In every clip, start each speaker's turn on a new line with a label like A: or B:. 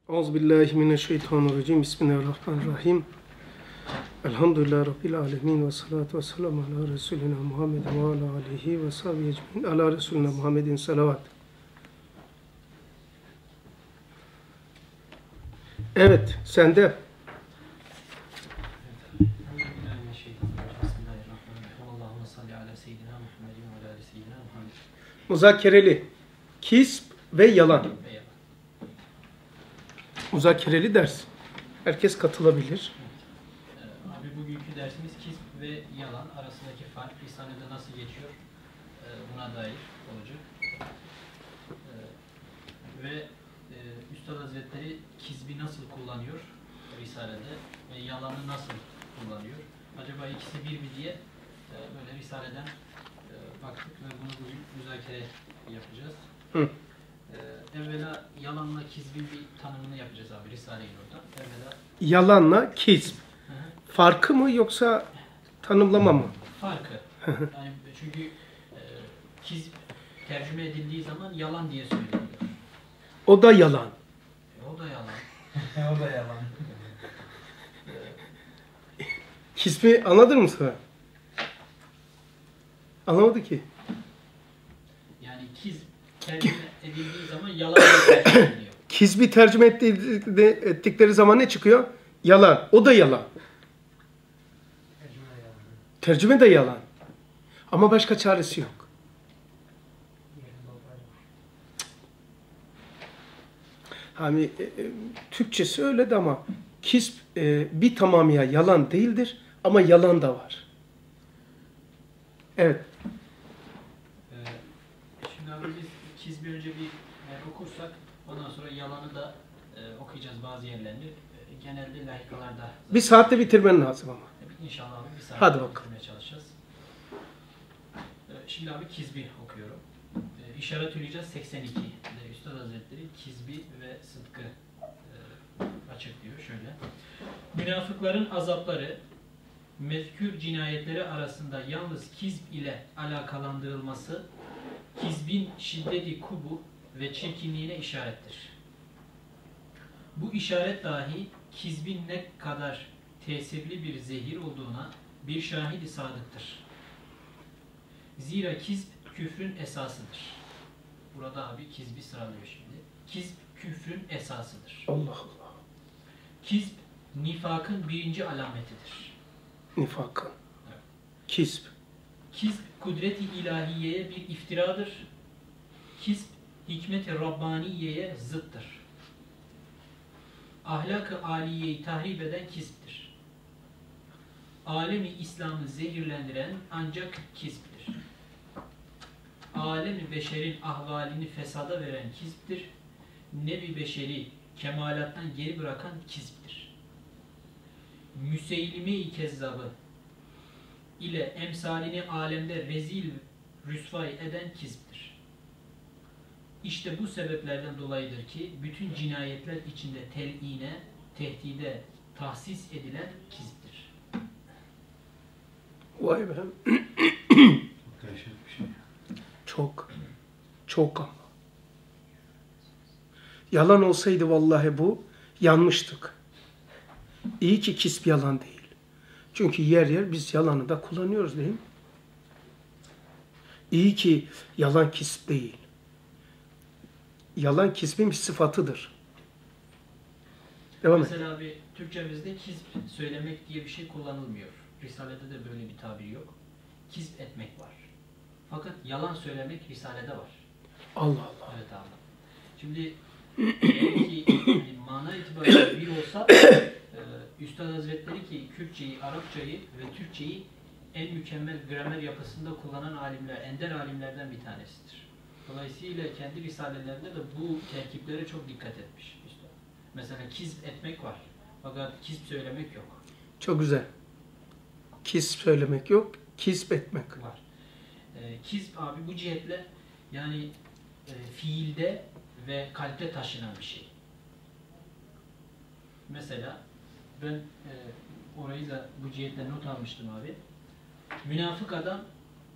A: Euzubillahimineşşeytanirracim. Bismillahirrahmanirrahim. Elhamdülillahi Rabbil alemin. Ve salatu ve selamu ala Resulina Muhammedin ve ala alihi ve sahbihi ecmaîn. Ala Resulina Muhammedin salavat. Evet, sende. Muzakereli, kisp ve yalan. Muzakereli ders. Herkes katılabilir.
B: Abi bugünkü dersimiz kisp ve yalan arasındaki fark Risale'de nasıl geçiyor buna dair olacak. Ve Üstad Hazretleri kisbi nasıl kullanıyor Risale'de ve yalanı nasıl kullanıyor? Acaba ikisi bir mi diye böyle Risale'den baktık ve bunu bugün müzakere yapacağız.
A: Hı.
B: Evvela yalanla kisbin bir tanımını yapacağız abi Risale-i Nur'da. Evvela
A: Yalanla kisp. Farkı mı yoksa tanımlama mı?
B: farkı. Yani çünkü kisb tercüme edildiği zaman yalan diye söyleniyor.
A: O da yalan.
B: O da yalan.
C: O da yalan.
A: Kispi anladın mı sen? Anlamadı ki.
B: Yani kisb tercüme edildiği zaman yalan diye tercüme ediliyor.
A: Kisbi tercüme ettikleri zaman ne çıkıyor? Yalan. O da yalan. Tercüme de yalan. Ama başka çaresi yok. Hani Türkçesi öyle de ama kisp bir tamamıyla yalan değildir ama yalan da var. Evet.
B: Şimdi abi biz kisbi önce bir okursak ondan sonra yalanı da okuyacağız bazı yerlerini. Genelde lahikalarda.
A: Bir saatte bitirmen lazım ama.
B: İnşallah abi bir saatte
A: Hadi bakalım.
B: bitirmeye çalışacağız. Şimdi abi kisbi okuyorum. İşaret-ül İcaz 82. Üstad Hazretleri kisbi ve sıdkı açıklıyor şöyle. Münafıkların azapları mezkür cinayetleri arasında yalnız kisb ile alakalandırılması kisbin şiddeti kubu ve çirkinliğine işarettir. Bu işaret dahi kisbin ne kadar tesirli bir zehir olduğuna bir şahidi sadıktır. Zira kisb küfrün esasıdır. Burada abi kisbi sıralıyor şimdi. Kisb küfrün esasıdır.
A: Allah Allah.
B: Kisb nifakın birinci alametidir.
A: Nifakın.
B: Evet.
A: Kisp.
B: Kisb kudret-i ilahiyeye bir iftiradır. Kisb hikmet-i Rabbaniyeye zıttır. Ahlak-ı aliyeyi tahrip eden kisbtir. Alemi İslam'ı zehirlendiren ancak kisbtir. Alemi beşerin ahvalini fesada veren kisbtir. Nebi beşeri kemalattan geri bırakan kisbtir. Müseylime-i kezzabı ile emsalini alemde rezil rüsvay eden kisbtir. İşte bu sebeplerden dolayıdır ki bütün cinayetler içinde tel'ine, tehdide tahsis edilen kisbtir.
A: Vay be.
C: Çok dehşet bir şey.
A: Çok. Çok ama. Yalan olsaydı vallahi bu yanmıştık. İyi ki kisp yalan değil. Çünkü yer yer biz yalanı da kullanıyoruz değil mi? İyi ki yalan kisp değil. Yalan kisbin bir sıfatıdır. Devam et.
B: Mesela abi Türkçemizde kisp söylemek diye bir şey kullanılmıyor. Risalede de böyle bir tabir yok. Kisp etmek var. Fakat yalan söylemek Risalede var.
A: Allah Allah.
B: Evet abi. Şimdi belki yani mana itibariyle bir olsa Üstad Hazretleri ki Kürtçeyi, Arapçayı ve Türkçeyi en mükemmel gramer yapısında kullanan alimler, ender alimlerden bir tanesidir. Dolayısıyla kendi risalelerinde de bu terkiplere çok dikkat etmiş Üstad. Mesela kisp etmek var. Fakat kisp söylemek yok.
A: Çok güzel. Kisp söylemek yok, kisp etmek.
B: Var. Kisp abi bu cihetle yani fiilde ve kalpte taşınan bir şey. Mesela ben orayı da bu cihetle not almıştım abi. Münafık adam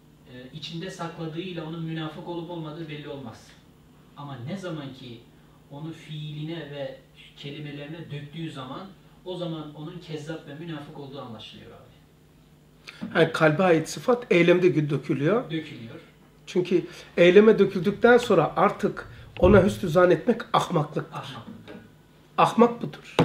B: içinde sakladığıyla onun münafık olup olmadığı belli olmaz. Ama ne zaman ki onu fiiline ve kelimelerine döktüğü zaman o zaman onun kezzap ve münafık olduğu anlaşılıyor abi.
A: Yani kalbe ait sıfat eylemde dökülüyor.
B: Dökülüyor.
A: Çünkü eyleme döküldükten sonra artık ona hüsnü zannetmek ahmaklıktır.
B: Ahmaklık.
A: Ahmak budur.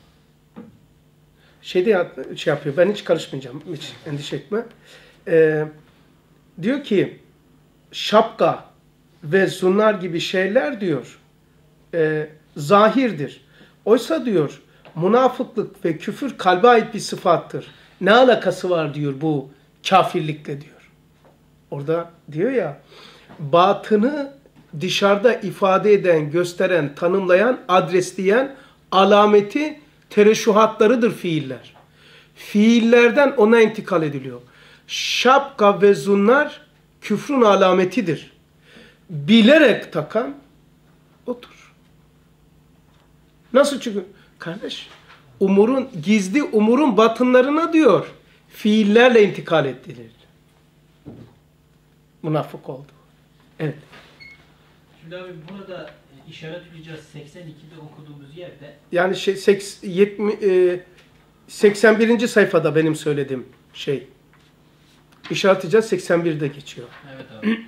A: Şey yapıyor, ben hiç karışmayacağım, hiç endişe etme. Diyor ki, şapka ve zunnar gibi şeyler diyor, zahirdir. Oysa diyor, münafıklık ve küfür kalbe ait bir sıfattır. Ne alakası var diyor bu kafirlikle diyor. Orada diyor ya, batını dışarıda ifade eden, gösteren, tanımlayan, adresleyen alameti tereşuhatlarıdır fiiller. Fiillerden ona intikal ediliyor. Şapka ve zunnar küfrün alametidir. Bilerek takan odur. Nasıl çünkü? Kardeş, gizli umurun batınlarına diyor, fiillerle intikal ettiler. Münafık oldu. Evet.
B: Şimdi abi burada işaret edeceğiz 82'de okuduğumuz yerde.
A: Yani 81. sayfada benim söylediğim şey. İşaret edeceğiz 81'de geçiyor.
B: Evet abi.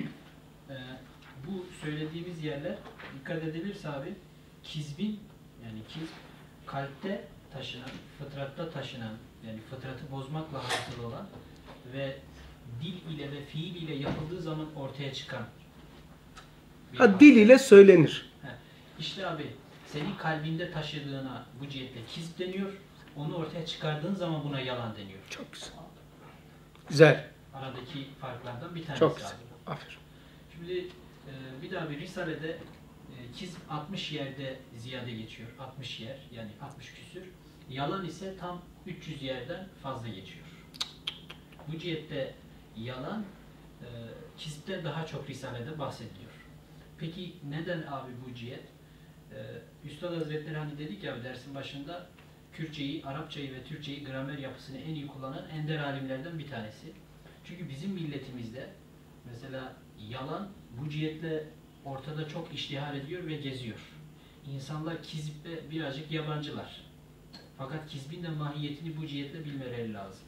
B: Bu söylediğimiz yerler dikkat edilirse abi kizbin yani kizb kalpte taşınan, fıtratta taşınan yani fıtratı bozmakla hasıl olan ve dil ile ve fiil ile yapıldığı zaman ortaya çıkan
A: dil ile söylenir.
B: İşte abi senin kalbinde taşıdığına bu cihetle kizb deniyor. Onu ortaya çıkardığın zaman buna yalan deniyor.
A: Çok güzel. Güzel.
B: Aradaki farklardan bir tanesi.
A: Çok güzel.
B: Abi.
A: Aferin.
B: Şimdi bir daha bir Risale'de kizb 60 yerde ziyade geçiyor. 60 yer yani 60 küsür. Yalan ise tam 300 yerden fazla geçiyor. Bu cihette yalan kizb'ten daha çok Risale'de bahsediliyor. Peki neden abi bu cihet? Üstad Hazretleri hani dedik ya dersin başında Kürtçeyi, Arapçayı ve Türkçeyi gramer yapısını en iyi kullanan ender alimlerden bir tanesi. Çünkü bizim milletimizde mesela yalan bu cihetle ortada çok iştihar ediyor ve geziyor. İnsanlar kizbe birazcık yabancılar. Fakat kizbin de mahiyetini bu cihetle bilmeleri lazım.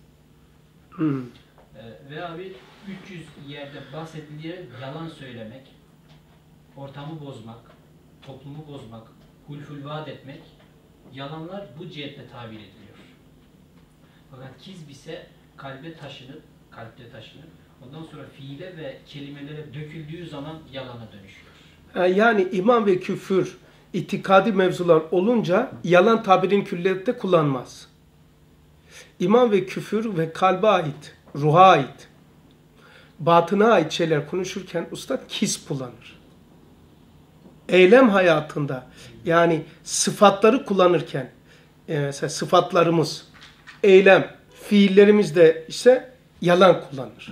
B: Ve abi 300 yerde bahsedildiği yalan söylemek, ortamı bozmak, toplumu bozmak, hulful vaad etmek, yalanlar bu cihetle tabir ediliyor. Fakat kizb ise kalpte taşınıp, ondan sonra fiile ve kelimelere döküldüğü zaman yalana dönüşüyor.
A: Yani iman ve küfür, itikadi mevzular olunca yalan tabirini külliyette kullanmaz. İman ve küfür ve kalbe ait, ruha ait, batına ait şeyler konuşurken ustad kizb kullanır. Eylem hayatında yani sıfatları kullanırken mesela sıfatlarımız, eylem, fiillerimizde ise yalan kullanır.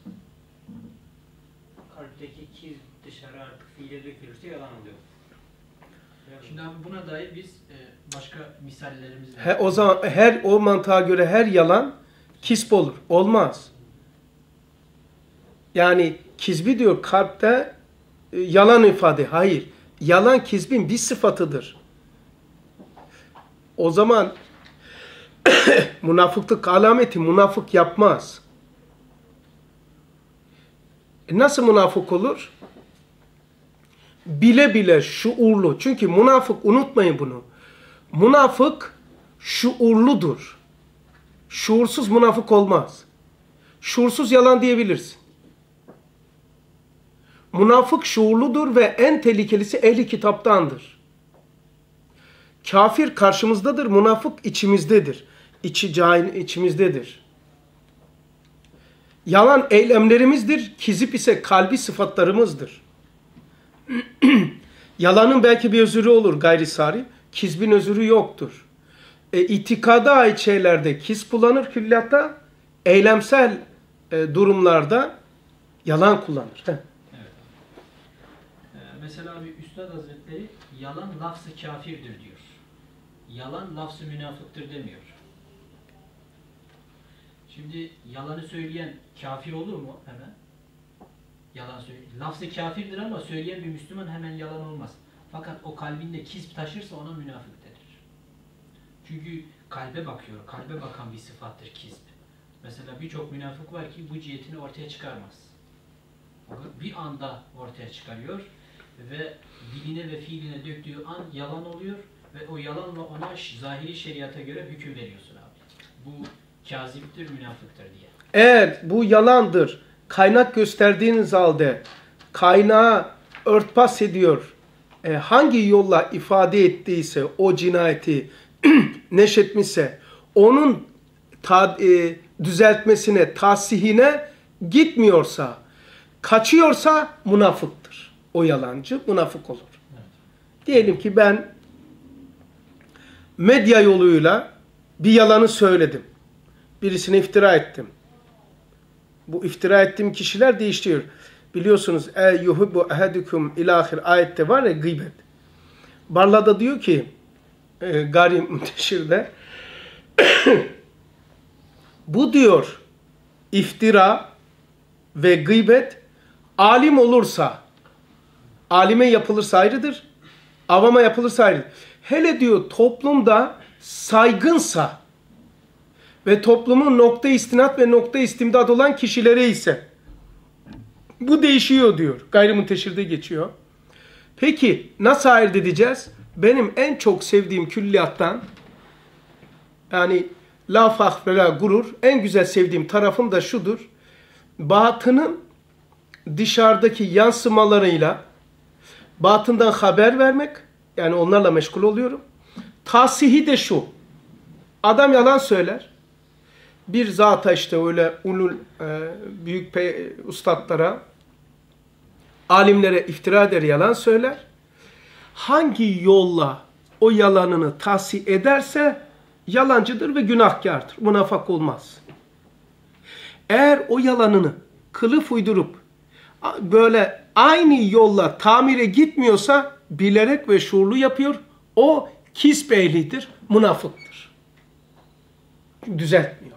D: Kalpteki kizb dışarı artık fiile dökülürse yalan oluyor.
B: Şimdi abi buna dair biz başka misallerimiz var.
A: O zaman o mantığa göre her yalan kizb olur. Olmaz. Yani kizbi diyor kalpte yalan ifade. Hayır. Yalan kizbin bir sıfatıdır. O zaman münafıklık alameti münafık yapmaz. Nasıl münafık olur? Bile bile şuurlu. Çünkü münafık unutmayın bunu. Münafık şuurludur. Şuursuz münafık olmaz. Şuursuz yalan diyebilirsin. Münafık şuurludur ve en tehlikelisi ehli kitaptandır. Kafir karşımızdadır, münafık içimizdedir. İçimizdedir. Yalan eylemlerimizdir, kizip ise kalbi sıfatlarımızdır. Yalanın belki bir özürü olur gayri sari, kizbin özürü yoktur. İtikada ait şeylerde kizb kullanır külliyatta, eylemsel durumlarda yalan kullanır.
B: Evet. Mesela bir Üstad Hazretleri yalan lafz-ı kafirdir diyor. Yalan lafz-ı münafıktır demiyor. Şimdi yalanı söyleyen kafir olur mu hemen? Yalan söylüyor. Lafz-ı kafirdir ama söyleyen bir Müslüman hemen yalan olmaz. Fakat o kalbinde kizb taşırsa ona münafık denir. Çünkü kalbe bakıyor. Kalbe bakan bir sıfattır kizb. Mesela birçok münafık var ki bu cihetini ortaya çıkarmaz. Bir anda ortaya çıkarıyor ve diline ve fiiline döktüğü an yalan oluyor ve o yalanla ona zahiri şeriata göre hüküm veriyorsun abi. Bu kaziptir, münafıktır diye.
A: Eğer bu yalandır, kaynak gösterdiğiniz halde kaynağı örtbas ediyor, hangi yolla ifade ettiyse o cinayeti neşetmişse onun düzeltmesine, tahsihine gitmiyorsa, kaçıyorsa münafıktır. O yalancı münafık olur.
B: Evet.
A: Diyelim ki ben medya yoluyla bir yalanı söyledim. Birisine iftira ettim. Bu iftira ettiğim kişiler değişiyor. Biliyorsunuz yuhibbu ahadukum ilahir ayette var ya gıybet. Barla'da diyor ki Gari Munteşir'de bu diyor iftira ve gıybet alim olursa, alime yapılırsa ayrıdır, avama yapılırsa ayrıdır. Hele diyor toplumda saygınsa ve toplumun nokta istinat ve nokta istimdad olan kişilere ise bu değişiyor diyor. Gayrimunteşir'de geçiyor. Peki nasıl ayırt edeceğiz? Benim en çok sevdiğim külliyattan, yani la fakh ve la gurur, en güzel sevdiğim tarafım da şudur. Batının dışarıdaki yansımalarıyla batından haber vermek, yani onlarla meşgul oluyorum. Tasihi de şu. Adam yalan söyler. Bir zata işte öyle büyük ustadlara, alimlere iftira eder, yalan söyler. Hangi yolla o yalanını tahsih ederse yalancıdır ve günahkardır. Münafık olmaz. Eğer o yalanını kılıf uydurup böyle aynı yolla tamire gitmiyorsa bilerek ve şuurlu yapıyor. O kisp ehlidir, münafıktır. Düzeltmiyor.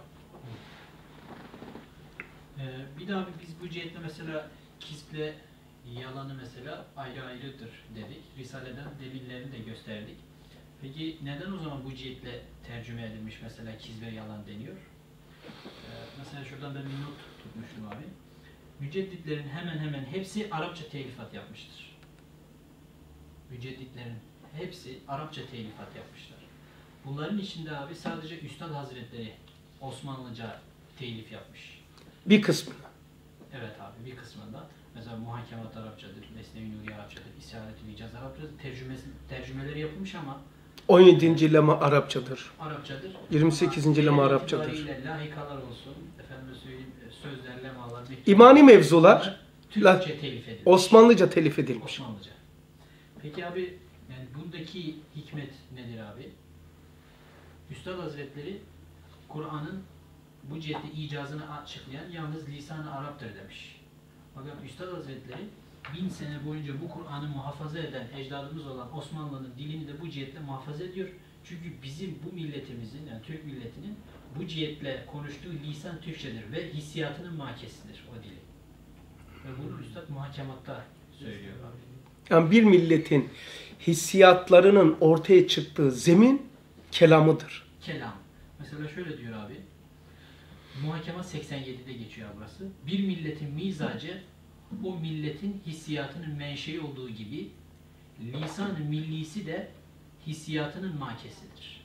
B: Bir daha biz bu cihetle mesela kisple yalanı mesela ayrı ayrıdır dedik. Risale'den delillerini de gösterdik. Peki neden o zaman bu cihetle tercüme edilmiş mesela kizbe yalan deniyor? Mesela şuradan ben bir not tutmuştum abi. Mücedditlerin hemen hemen hepsi Arapça telifat yapmıştır. Mücedditlerin hepsi Arapça telifat yapmışlar. Bunların içinde abi sadece Üstad Hazretleri Osmanlıca telif yapmış.
A: Bir kısmını.
B: Evet abi bir kısmında. Mesela Muhakemat Arapçadır, Mesnevi Nuri Arapçadır, İsa'let-ül İcaz Arapçadır. Tercümeleri yapılmış ama
A: 17. lema Arapçadır.
B: Arapçadır.
A: 28. lema Arapçadır.
B: Lahikalar olsun, efendime söyleyeyim sözler, lemalar,
A: İmani mevzular
B: Türkçe telif edilmiş.
A: Osmanlıca telif edilmiş.
B: Osmanlıca. Peki abi yani bundaki hikmet nedir abi? Üstad Hazretleri Kur'an'ın bu cihette icazını açıklayan yalnız lisan-ı Arap'tır demiş. Fakat Üstad Hazretleri 1000 sene boyunca bu Kur'an'ı muhafaza eden ecdadımız olan Osmanlı'nın dilini de bu cihetle muhafaza ediyor. Çünkü bizim bu milletimizin, yani Türk milletinin bu cihetle konuştuğu lisan Türkçedir ve hissiyatının makesidir o dili. Ve bunu Üstad muhakematta söylüyor abi.
A: Yani bir milletin hissiyatlarının ortaya çıktığı zemin kelamıdır.
B: Kelam. Mesela şöyle diyor abi. Muhakema 87'de geçiyor burası. Bir milletin mizacı o milletin hissiyatının menşei olduğu gibi lisan-ı millisi de hissiyatının makesidir diyor.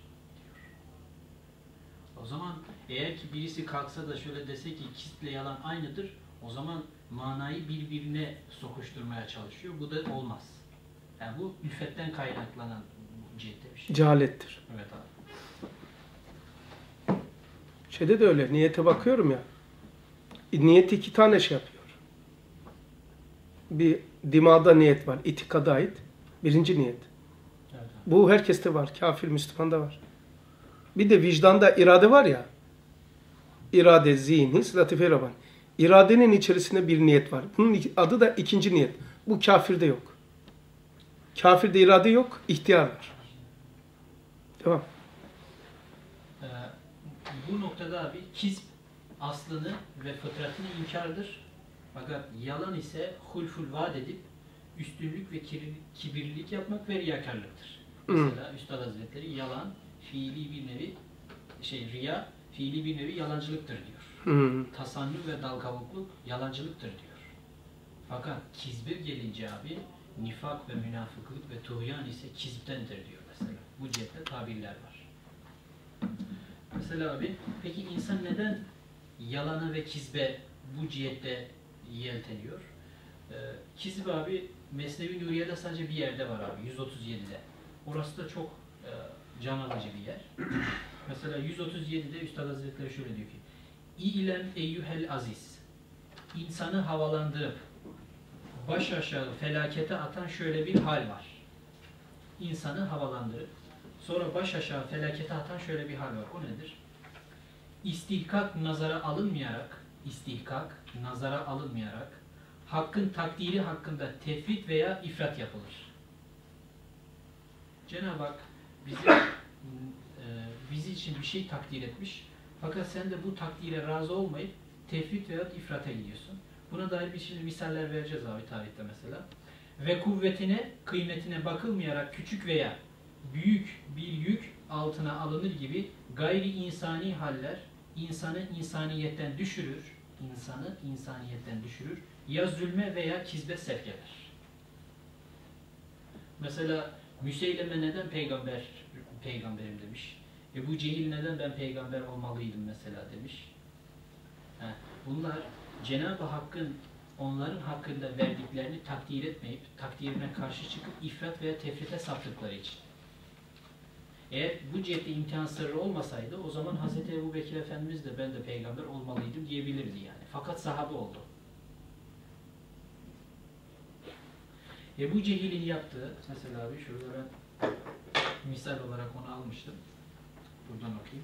B: O zaman eğer ki birisi kalksa da şöyle dese ki kistle yalan aynıdır, o zaman manayı birbirine sokuşturmaya çalışıyor. Bu da olmaz. Yani bu ülfetten kaynaklanan cihette bir şey.
A: Cehalettir.
B: Evet abi.
A: Şeyde de öyle. Niyete bakıyorum ya. Niyet iki tane şey yapıyor. Bir dimada niyet var. İtikada ait. Birinci niyet.
B: Evet abi.
A: Bu herkeste var. Kafir, Müslümanda var. Bir de vicdanda irade var ya. İrade, zihni, latife raban. İradenin içerisinde bir niyet var. Bunun adı da ikinci niyet. Bu kafirde yok. Kafirde irade yok, ihtiyar var. Devam.
B: Bu noktada abi kizb aslını ve fıtratını inkardır. Fakat yalan ise hulful vaad edip üstünlük ve kibirlilik yapmak ve riyakarlıktır. Mesela Üstad Hazretleri yalan, fiili bir nevi riya, fiili bir nevi yalancılıktır diyor. Tasannu ve dalgavukluk yalancılıktır diyor. Fakat kizbe gelince abi nifak ve münafıklık ve tuğyan ise kiziptendir diyor mesela. Bu cihette tabirler var. Mesela abi peki insan neden yalana ve kizbe bu cihette yelteniyor? Kizb abi Mesnevi Nuriye'de sadece bir yerde var abi 137'de. Orası da çok can alıcı bir yer. Mesela 137'de Üstad Hazretleri şöyle diyor ki: İ'lem eyyuhel aziz, insanı havalandırıp baş aşağı felakete atan şöyle bir hal var. İnsanı havalandırıp sonra baş aşağı felakete atan şöyle bir hal var. O nedir? İstihkak nazara alınmayarak hakkın takdiri hakkında tefrit veya ifrat yapılır. Cenab-ı Hak bizi için bir şey takdir etmiş. Fakat sen de bu takdire razı olmayıp tefrit veya ifrata gidiyorsun. Buna dair şimdi misaller vereceğiz abi tarihte mesela. Ve kuvvetine, kıymetine bakılmayarak küçük veya büyük bir yük altına alınır gibi gayri insani haller insanı insaniyetten düşürür, ya zulme veya kizbe sevk eder. Mesela Müseyleme neden peygamberim demiş. Ebu Cehil neden ben peygamber olmalıydım mesela demiş. Bunlar Cenab-ı Hakk'ın onların hakkında verdiklerini takdir etmeyip takdirine karşı çıkıp ifrat veya tefrite saptıkları için. Eğer bu cihette imtihan sırrı olmasaydı o zaman Hz. Ebu Bekir Efendimiz de ben de peygamber olmalıydım diyebilirdi yani. Fakat sahabe oldu. Ebu Cehil'in yaptığı, mesela abi şurada ben misal olarak onu almıştım. Buradan okuyayım.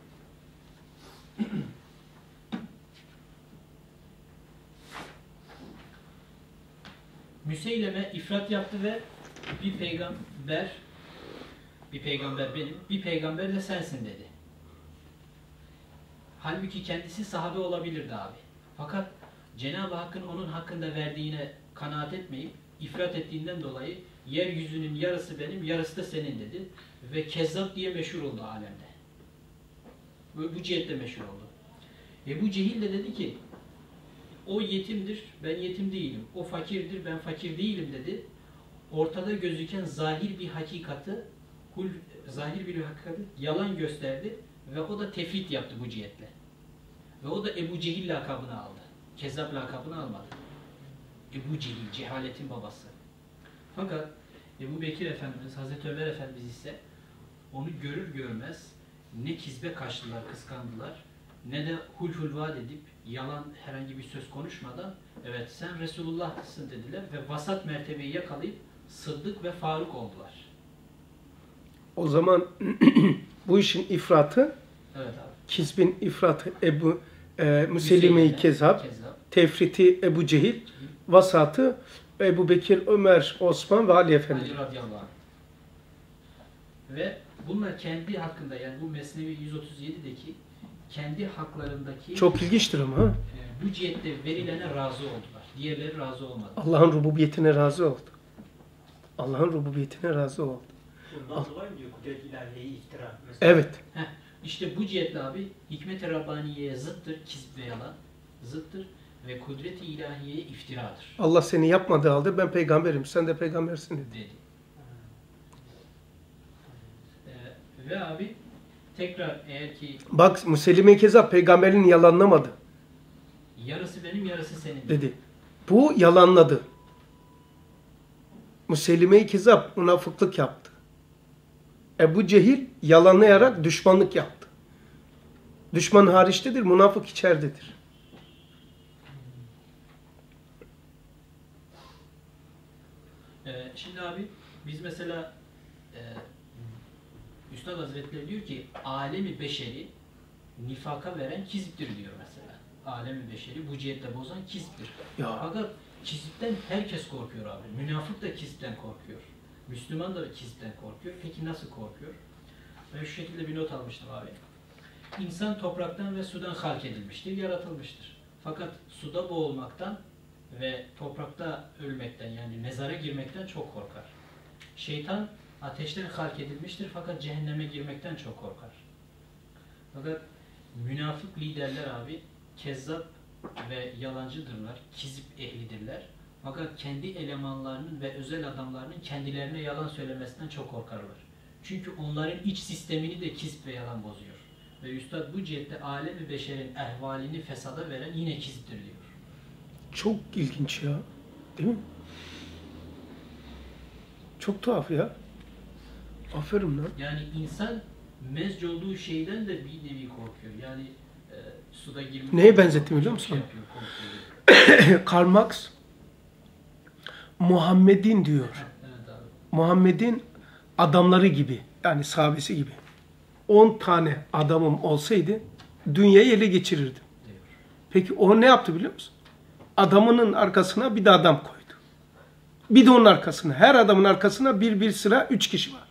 B: Müseyleme ifrat yaptı ve bir peygamber benim, bir peygamber de sensin dedi. Halbuki kendisi sahabe olabilirdi abi. Fakat Cenab-ı Hakk'ın onun hakkında verdiğine kanaat etmeyip ifrat ettiğinden dolayı yeryüzünün yarısı benim, yarısı da senin dedi. Ve kezzap diye meşhur oldu alemde. Bu cihette meşhur oldu. Ebu Cehil de dedi ki o yetimdir, ben yetim değilim. O fakirdir, ben fakir değilim dedi. Ortada gözüken zahir bir hakikati yalan gösterdi ve o da tefrit yaptı bu cihetle. Ve o da Ebu Cehil lakabını aldı. Kezzap lakabını almadı. Ebu Cehil, cehaletin babası. Fakat Ebu Bekir Efendimiz, Hazreti Ömer Efendimiz ise onu görür görmez ne kizbe kaçtılar, kıskandılar, ne de hulhul vaad edip yalan herhangi bir söz konuşmadan evet sen Resulullah'sın dediler ve vasat mertebeyi yakalayıp Sıddık ve Faruk oldular.
A: O zaman bu işin ifratı,
B: evet abi.
A: Kizbin ifratı Müselime-i Kezzab, tefriti Ebu Cehil, vasatı Ebu Bekir, Ömer, Osman ve Ali Efendi.
B: Ali radıyallahu anh. Ve bunlar kendi hakkında yani bu Mesnevi 137'deki kendi haklarındaki
A: çok ilginçtir ama ha.
B: Bu cihette verilene razı oldular. Diğerleri razı olmadı.
A: Allah'ın rububiyetine razı oldu. Allah'ın rububiyetine razı oldu.
D: Bundan dolayı mı diyor kudret ilahiye iftira? Mesela.
A: Evet.
B: İşte bu cihetle abi hikmet-i Rabbaniye'ye zıttır, kizb ve yalan zıttır ve kudret-i ilahiyeye iftiradır.
A: Allah seni yapmadığı halde ben peygamberim, sen de peygambersin dedi.
B: Ve abi tekrar eğer ki
A: bak Müselime-i Kezzab peygamberini yalanlamadı.
B: Yarısı benim, yarısı senin
A: dedi. Bu yalanladı. Müselime-i Kezzab münafıklık yaptı. Ebu Cehil yalanlayarak düşmanlık yaptı. Düşman hariçtedir, münafık içeridedir.
B: Şimdi abi biz mesela Üstad Hazretleri diyor ki alemi beşeri nifaka veren kiziptir diyor mesela. Alemi beşeri bu cihetle bozan kiziptir. Fakat kizipten herkes korkuyor abi. Münafık da kizipten korkuyor. Müslüman da kizipten korkuyor. Peki nasıl korkuyor? Ben şu şekilde bir not almıştım abi. İnsan topraktan ve sudan halk edilmiştir, yaratılmıştır. Fakat suda boğulmaktan ve toprakta ölmekten, yani mezara girmekten çok korkar. Şeytan ateşten halk edilmiştir fakat cehenneme girmekten çok korkar. Fakat münafık liderler abi kezzap ve yalancıdırlar, kizip ehlidirler. Fakat kendi elemanlarının ve özel adamlarının kendilerine yalan söylemesinden çok korkarlar. Çünkü onların iç sistemini de kizip ve yalan bozuyor. Ve Üstad bu cihette alem-i beşerin ehvalini fesada veren yine kiziptir diyor.
A: Çok ilginç ya. Değil mi? Çok tuhaf ya. Aferin lan.
B: Yani insan mezc olduğu şeyden de bir nevi korkuyor. Yani suda girmek...
A: Neye benzettim biliyor musun?
B: Yapıyor, korkuyor.
A: Karl Marx Muhammed'in diyor.
B: Evet abi.
A: Muhammed'in adamları gibi, yani sahabesi gibi 10 tane adamım olsaydı dünyayı ele geçirirdim.
B: Diyor.
A: Peki o ne yaptı biliyor musun? Adamının arkasına bir de adam koydu. Bir de onun arkasına. Her adamın arkasına bir sıra 3 kişi var.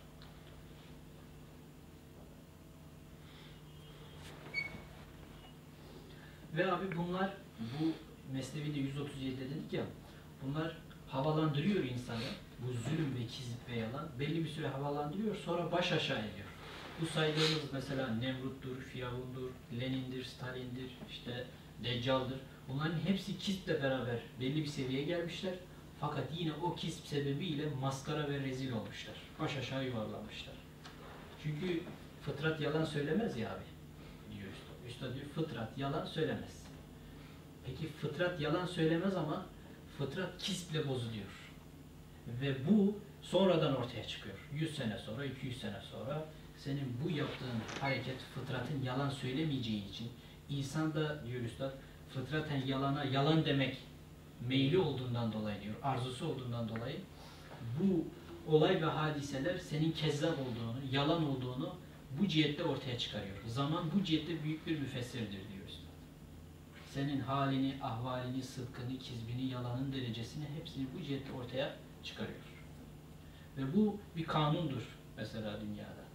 B: Ve abi bunlar, bu Mesnevi'de 137'de dedik ya, bunlar havalandırıyor insanı. Bu zulüm ve kizip ve yalan belli bir süre havalandırıyor, sonra baş aşağı ediyor. Bu saydığımız mesela Nemrut'tur, Firavun'dur, Lenin'dir, Stalin'dir, işte Deccal'dır. Bunların hepsi kisple beraber belli bir seviyeye gelmişler. Fakat yine o kisp sebebiyle maskara ve rezil olmuşlar. Baş aşağı yuvarlanmışlar. Çünkü fıtrat yalan söylemez ya abi. Diyor Üstad. Üstad diyor fıtrat yalan söylemez. Peki fıtrat yalan söylemez ama fıtrat kisple bozuluyor. Ve bu sonradan ortaya çıkıyor. 100 sene sonra, 200 sene sonra senin bu yaptığın hareket fıtratın yalan söylemeyeceği için insan da diyor Üstad fıtraten yalana yalan demek meyli olduğundan dolayı diyor, arzusu olduğundan dolayı bu olay ve hadiseler senin kezzap olduğunu, yalan olduğunu bu cihette ortaya çıkarıyor. Zaman bu cihette büyük bir müfessirdir diyor Üstad. Senin halini, ahvalini, sıdkını, kizbini, yalanın derecesini hepsini bu cihette ortaya çıkarıyor. Ve bu bir kanundur mesela dünyada.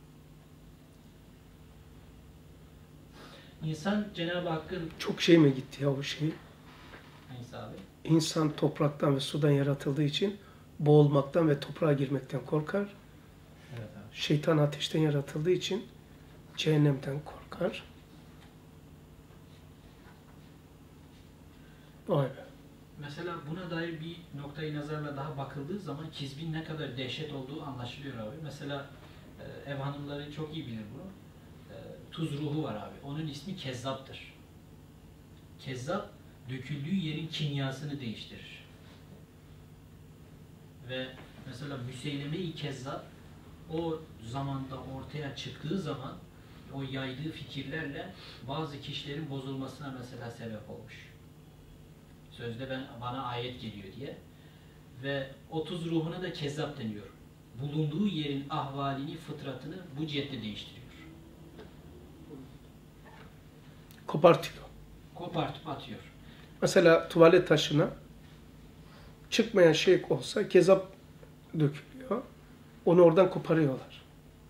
B: İnsan Cenab-ı Hakk'ın...
A: Çok şey mi gitti ya o şey?
B: Hangisi abi?
A: İnsan topraktan ve sudan yaratıldığı için boğulmaktan ve toprağa girmekten korkar.
B: Evet abi.
A: Şeytan ateşten yaratıldığı için cehennemden korkar. Vay be.
B: Mesela buna dair bir noktayı nazarla daha bakıldığı zaman kizbin ne kadar dehşet olduğu anlaşılıyor abi. Mesela ev hanımları çok iyi bilir bunu. Tuz ruhu var abi. Onun ismi kezzaptır. Kezzap döküldüğü yerin kimyasını değiştirir. Ve mesela Müseyleme-i Kezzap o zamanda ortaya çıktığı zaman o yaydığı fikirlerle bazı kişilerin bozulmasına mesela sebep olmuş. Sözde bana ayet geliyor diye. Ve 30 ruhuna da kezzap deniyor. Bulunduğu yerin ahvalini, fıtratını bu cihette değiştiriyor.
A: Kopartıyor.
B: Kopartıp atıyor.
A: Mesela tuvalet taşına çıkmayan şey olsa kezap dökülüyor. Onu oradan koparıyorlar.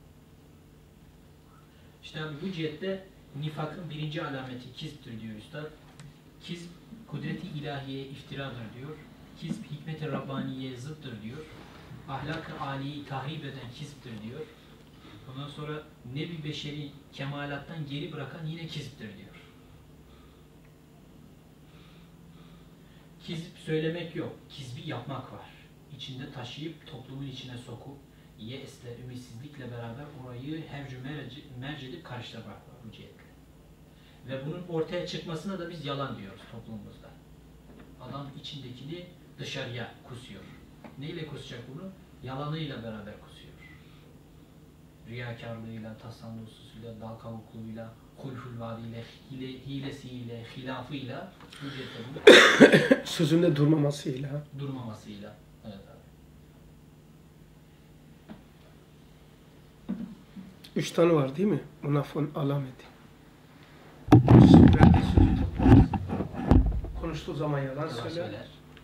B: İşte abi bu cihette nifakın birinci alameti kizbdir diyor Üstad. Kizb kudreti ilahiye iftiradır diyor. Kizb hikmet-i Rabbaniye zıttır diyor. Ahlak-ı âliyi tahrip eden kizbdir diyor. Ondan sonra nebi beşeri kemalattan geri bırakan yine kizbdir diyor. Kizb söylemek yok, kizbi yapmak var. İçinde taşıyıp toplumun içine sokup yesle, ümitsizlikle beraber orayı hevcü merci edip karşıda bırakmak bu cihetle. Ve bunun ortaya çıkmasına da biz yalan diyoruz toplumumuzda. Adam içindekini dışarıya kusuyor. Neyle kusacak bunu? Yalanıyla beraber kusuyor. Riyakarlığıyla, tasannusuyla, dal kavukluğuyla, hulful vaadiyle, hilesiyle, hilafıyla bu cihette bunu
A: Sözünde durmamasıyla.
B: durmamasıyla. Evet abi.
A: 3 tane var değil mi? Münafığın alameti. Verdiği sözü tutmaz. Konuştuğu zaman yalan
B: Yalan
A: söyler.
B: söyler.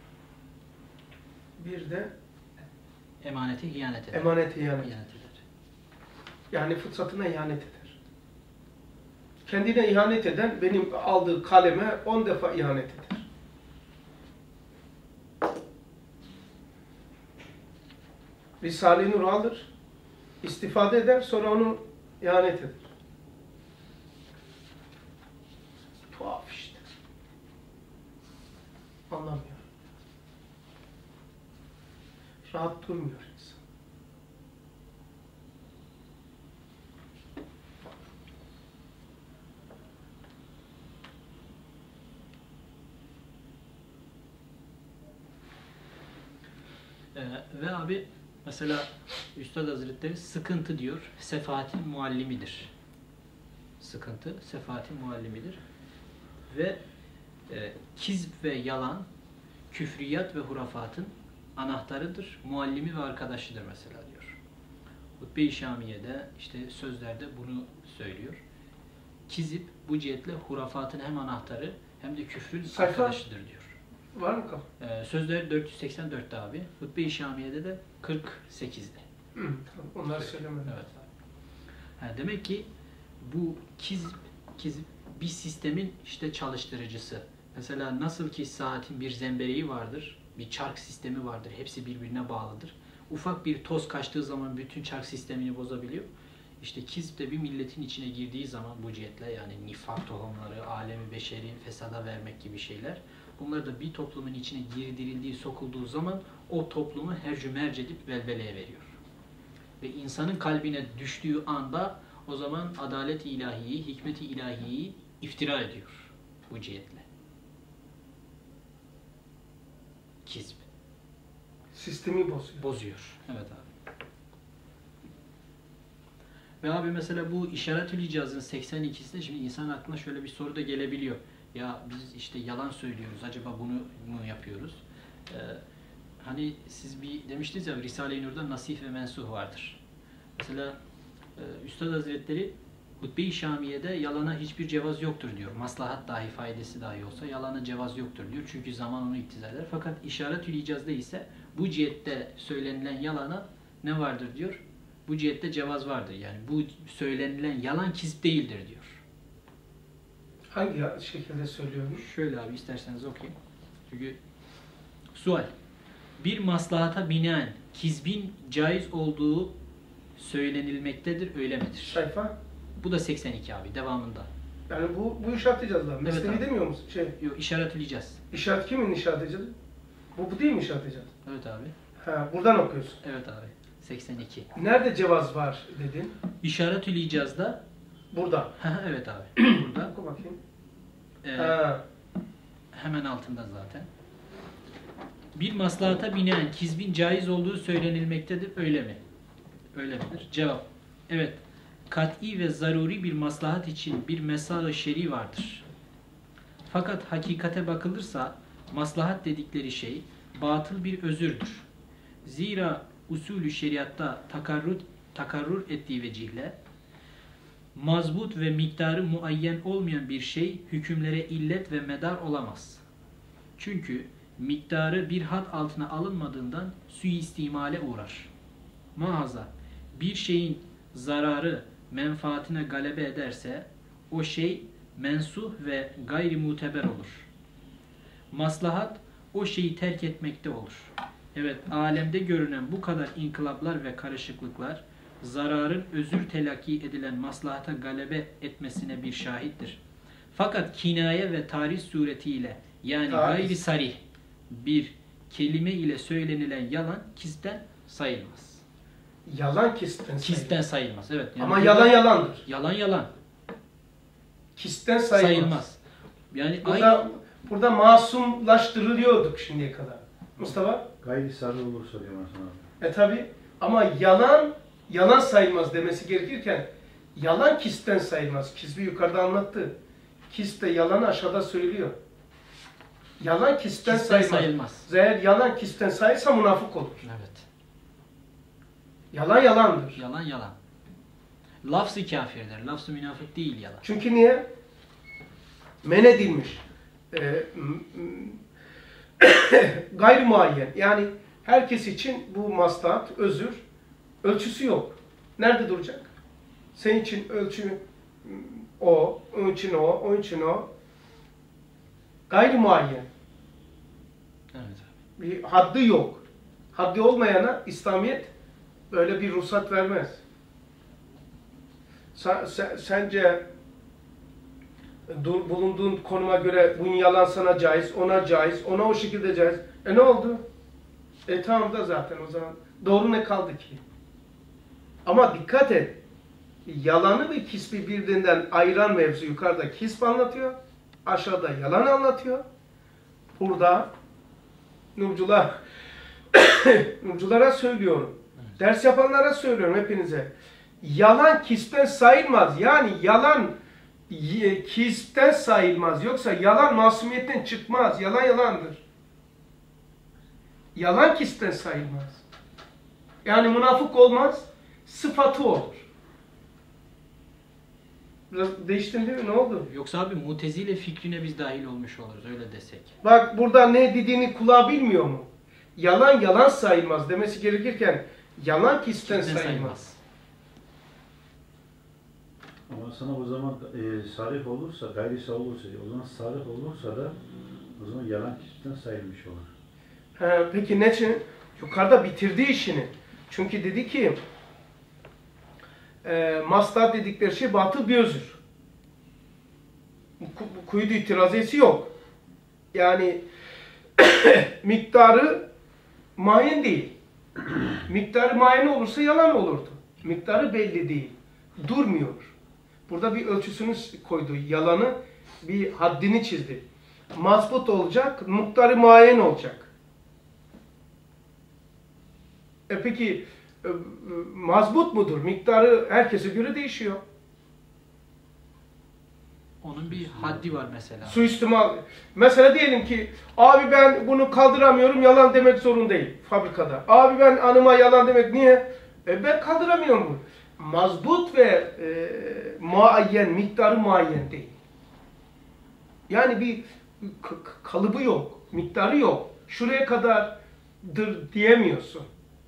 A: Bir de
B: Emanete ihanet eder.
A: emanete ihanet.
B: İhanet eder.
A: Yani fıtratına ihanet eder. Kendine ihanet eden benim aldığı kaleme 10 defa ihanet eder. Risale-i Nur alır, istifade eder, sonra onu ihanet eder. Tuhaf işte. Anlamıyor. Rahat durmuyor insan.
B: Ve abi mesela Üstad Hazretleri sıkıntı diyor, sefahatin muallimidir. Sıkıntı, sefahatin muallimidir. Ve kizb ve yalan, küfriyat ve hurafatın anahtarıdır, muallimi ve arkadaşıdır mesela diyor. Hutbe-i Şamiye'de, işte sözlerde bunu söylüyor. Kizip bu cihetle hurafatın hem anahtarı hem de küfrün arkadaşıdır diyor.
A: Var mı kafa?
B: Sözleri 484'te abi. Hutbe-i Şamiye'de de 48'de.
A: Tamam, onları söylemedim.
B: Evet abi. Demek ki bu kizip bir sistemin işte çalıştırıcısı. Mesela nasıl ki saatin bir zembereği vardır, bir çark sistemi vardır, hepsi birbirine bağlıdır. Ufak bir toz kaçtığı zaman bütün çark sistemini bozabiliyor. İşte kizb de bir milletin içine girdiği zaman bu cihetle, yani nifak tohumları, alemi beşeri fesada vermek gibi şeyler. Bunlar da bir toplumun içine girdirildiği, sokulduğu zaman o toplumu hercü merci edip velveleye veriyor. Ve insanın kalbine düştüğü anda o zaman adalet-i ilahiyi, hikmet-i ilahiyi iftira ediyor bu cihetle. Kizb.
A: Sistemi bozuyor.
B: Bozuyor. Evet abi. Ve abi mesela bu işaret-ül icazın 82'sinde şimdi insan aklına şöyle bir soru da gelebiliyor. Ya biz işte yalan söylüyoruz. Acaba bunu mu yapıyoruz? Hani siz bir demiştiniz ya, Risale-i Nur'da nasih ve mensuh vardır. Mesela Üstad Hazretleri Hutbe-i Şamiye'de yalana hiçbir cevaz yoktur diyor. Maslahat dahi, faydası dahi olsa yalana cevaz yoktur diyor. Çünkü zaman onu iktiza eder. Fakat işaret-ül icazda ise bu cihette söylenilen yalana ne vardır diyor? Bu cihette cevaz vardır. Yani bu söylenilen yalan kizb değildir diyor.
A: Hangi şekilde söylüyormuş?
B: Şöyle abi isterseniz okuyayım. Çünkü sual. Bir maslahata binaen kizbin caiz olduğu söylenilmektedir, öyle midir?
A: Sayfa?
B: Bu da 82 abi, devamında.
A: Yani bu işaret icazlar. Mesnevi
B: abi.
A: demiyor musun?
B: Yok, işaret edeceğiz.
A: İşaret kimin işaret icazı? Bu değil mi işaret icazı?
B: Evet abi.
A: Ha, buradan okuyorsun.
B: Evet abi. 82.
A: Nerede cevaz var dedin?
B: İşaret-ül icazda.
A: Burada.
B: Evet abi. Burada.
A: Oku bakayım.
B: Ee, hemen altında zaten. Bir maslahata binaen kizbin caiz olduğu söylenilmektedir, öyle mi? Öyle midir? Cevap. Evet. Kat'i ve zaruri bir maslahat için bir mesâ-ı şer'i vardır. Fakat hakikate bakılırsa maslahat dedikleri şey batıl bir özürdür. Zira usulü şeriatta takarrur ettiği vecihle mazbut ve miktarı muayyen olmayan bir şey hükümlere illet ve medar olamaz. Çünkü miktarı bir had altına alınmadığından suistimale uğrar. Mahaza bir şeyin zararı menfaatine galebe ederse o şey mensuh ve gayri muteber olur. Maslahat o şeyi terk etmekte olur. Evet, alemde görünen bu kadar inkılaplar ve karışıklıklar zararın özür telakki edilen maslahata galebe etmesine bir şahittir. Fakat kinaye ve tarih suretiyle yani gayri sarih bir kelime ile söylenilen yalan kizbden sayılmaz.
A: Yalan kisten
B: Kizbden sayılmaz. Evet. Yani
A: ama yalan yalandır.
B: Yalan.
A: Kisten sayılmaz.
B: Sayılmaz. Yani
A: burada masumlaştırılıyorduk şimdiye kadar. Mustafa?
C: Gayri sarı olursa diyor sana.
A: Tabi ama yalan sayılmaz demesi gerekirken yalan kisten sayılmaz. Kizbi yukarıda anlattı. Kiste yalanı aşağıda söylüyor. Yalan kisten sayılmaz. Eğer yalan kisten sayılsa münafık olur.
B: Evet.
A: Yalan yalandır.
B: Yalan. Lafz-ı kafirdir. Lafz-ı münafık değil yalan.
A: Çünkü niye? Men edilmiş. Gayri muayyen. Yani herkes için bu maslahat, özür, ölçüsü yok. Nerede duracak? Senin için ölçü o, onun için o, onun için o. Gayri muayyen.
B: Evet.
A: Bir haddi yok. Haddi olmayana İslamiyet böyle bir ruhsat vermez. Sence bulunduğun konuma göre bunun yalan sana caiz, ona caiz, ona o şekilde caiz. Ne oldu? Tamam da zaten o zaman. Doğru ne kaldı ki? Ama dikkat et. Yalanı ve kisbi birbirinden ayıran mevzu yukarıda kisp anlatıyor. Aşağıda yalan anlatıyor. Burada Nurculara söylüyorum. Ders yapanlara söylüyorum hepinize. Yalan kispten sayılmaz. Yani yalan kispten sayılmaz. Yoksa yalan masumiyetten çıkmaz. Yalan yalandır. Yalan kispten sayılmaz. Yani münafık olmaz. Sıfatı olur. Biraz değiştin değil mi? Ne oldu?
B: Yoksa abi Mutezile fikrine biz dahil olmuş oluruz öyle desek.
A: Bak burada ne dediğini kulağı bilmiyor mu? Yalan yalan sayılmaz demesi gerekirken yalan kispten sayılmaz.
C: Ama sana o zaman sarih olursa, gayrisi olursa, o zaman sarih olursa da o zaman yalan kişiden sayılmış olur.
A: Peki ne için? Yukarıda bitirdi işini. Çünkü dedi ki mastar dedikleri şey batıl bir özür. Kuyuda itiraziyesi yok. Yani miktarı muayyen değil. Miktarı muayyen olursa yalan olurdu. Miktarı belli değil. Durmuyor. Burada bir ölçüsünü koydu. Yalanı bir haddini çizdi. Mazbut olacak, miktarı muayyen olacak. Peki mazbut mudur? Miktarı herkese göre değişiyor.
B: Onun bir haddi var mesela.
A: Suistimal. Mesela diyelim ki abi ben bunu kaldıramıyorum, yalan demek zorundayım fabrikada. Abi ben hanıma yalan demek niye? Ben kaldıramıyorum bunu. Mazbut ve muayyen, miktarı muayyen değil. Yani bir kalıbı yok, miktarı yok. Şuraya kadardır diyemiyorsun.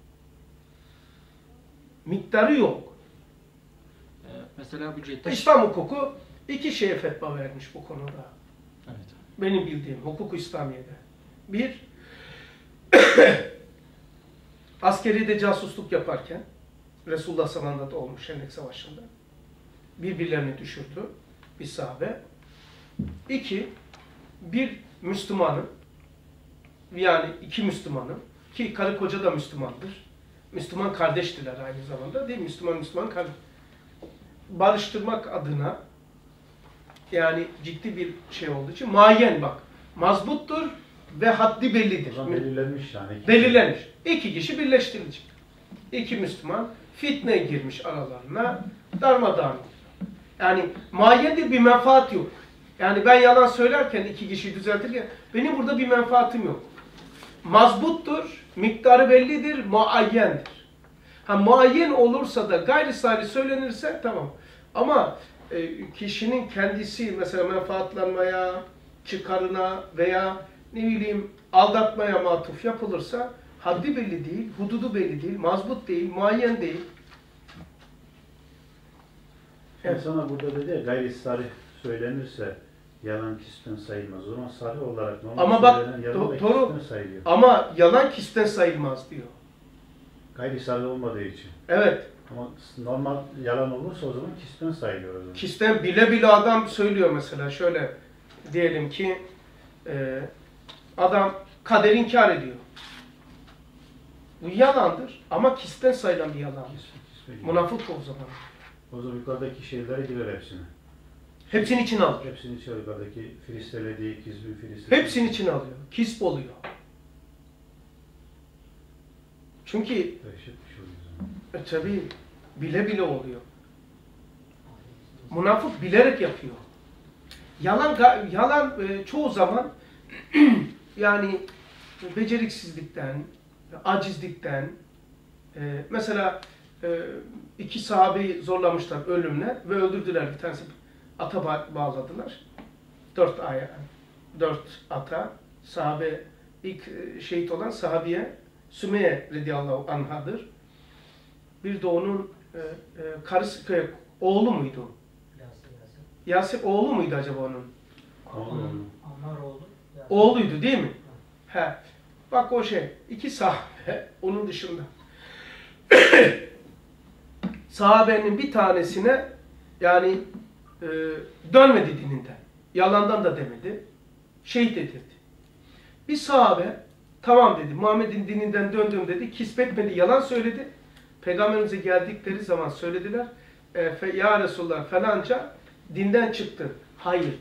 A: Miktarı yok.
B: Mesela bu cidden...
A: İslam hukuku iki şeye fetva vermiş bu konuda.
B: Evet.
A: Benim bildiğim hukuku İslamiye'de. Bir, askeride casusluk yaparken, Resulullah zamanında da olmuş Hendek Savaşı'nda, birbirlerini düşürdü bir sahabe. İki, bir Müslümanın, yani iki Müslümanın, ki karı koca da Müslümandır. Müslüman kardeştiler aynı zamanda değil mi? Müslüman kardeş. Barıştırmak adına, yani ciddi bir şey olduğu için muayyen bak. Mazbuttur ve haddi bellidir.
C: O zaman belirlenmiş yani.
A: Belirlenmiş. İki kişi birleştirilecek. İki Müslüman fitne girmiş aralarına, darmadağın. Yani muayyendir, bir menfaat yok. Yani ben yalan söylerken iki kişiyi düzeltirken benim burada bir menfaatim yok. Mazbuttur, miktarı bellidir, muayyendir. Muayyen olursa da gayri sahi söylenirse tamam. Ama kişinin kendisi mesela menfaatlanmaya, çıkarına veya ne bileyim aldatmaya matuf yapılırsa haddi belli değil, hududu belli değil, mazbut değil, muayyen değil.
C: Evet. Sana burada dedi ya gayri sarih söylenirse yalan kisten sayılmaz. O zaman sarih olarak normal
A: ama bak
C: yalan
A: doğru.
C: sayılıyor.
A: Ama yalan kisten sayılmaz diyor.
C: Gayri sarih olmadığı için.
A: Evet.
C: Ama normal yalan olursa o zaman kisten sayılıyor o zaman.
A: Kisten bile bile adam söylüyor mesela şöyle diyelim ki adam kader inkar ediyor. Bu yalandır ama kisten sayılan bir yalandır. Münafık o zaman.
C: O zaman yukarıdaki şeylere girer hepsine.
A: Hepsini içine alır.
C: Hepsini içine yukarıdaki filistelediği, kizbi filistelediği.
A: Hepsini içine alıyor. Kisp oluyor. Çünkü
C: Dehşet bir şey oluyor.
A: tabii bile bile oluyor. Münafık bilerek yapıyor. Yalan çoğu zaman yani beceriksizlikten, acizlikten, mesela iki sahabeyi zorlamışlar ölümle ve öldürdüler. Bir tanesi ata bağladılar. 4 ata sahabe ilk şehit olan sahabiye Sümeyye radıyallahu anhadır. Bir de onun karısı, oğlu muydu? Yasir oğlu muydu acaba onun?
D: Ammar oğlu.
A: Oğluydu değil mi? He. Bak o şey, iki sahabe onun dışında. sahabenin bir tanesine yani dönmedi dininden. Yalandan da demedi. Şehit edildi. Bir sahabe tamam dedi. Muhammed'in dininden döndüm dedi. Kisbetmedi. Yalan söyledi. Peygamberimize geldikleri zaman söylediler. Ya Resulullah falanca dinden çıktı. Hayır diyor.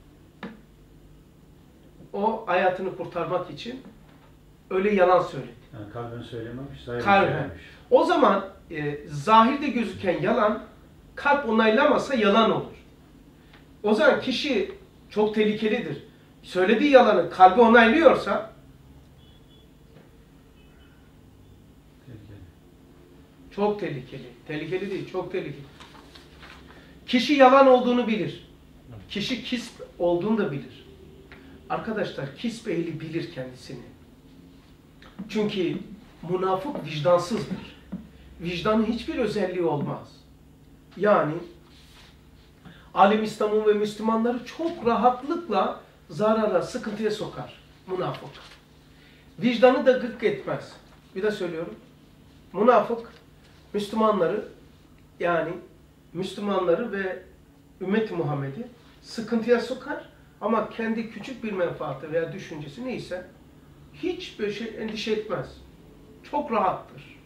A: O hayatını kurtarmak için öyle yalan söyledi.
C: Yani kalben söylememiş, zahirde
A: Kalben.
C: söylemiş.
A: O zaman zahirde gözüken yalan kalp onaylamasa yalan olur. O zaman kişi çok tehlikelidir. Söylediği yalanı kalbi onaylıyorsa
C: Tehlikeli.
A: çok tehlikeli. Tehlikeli değil, çok tehlikeli. Kişi yalan olduğunu bilir. Kişi kisp olduğunu da bilir. Arkadaşlar kisp ehli bilir kendisini. Çünkü münafık vicdansızdır. Vicdanın hiçbir özelliği olmaz. Yani alim İslam'ın ve Müslümanları çok rahatlıkla zarara, sıkıntıya sokar münafık. Vicdanı da gık etmez. Bir de söylüyorum. Münafık Müslümanları yani Müslümanları ve ümmet-i Muhammed'i sıkıntıya sokar ama kendi küçük bir menfaati veya düşüncesi neyse hiç böyle şey endişe etmez. Çok rahattır.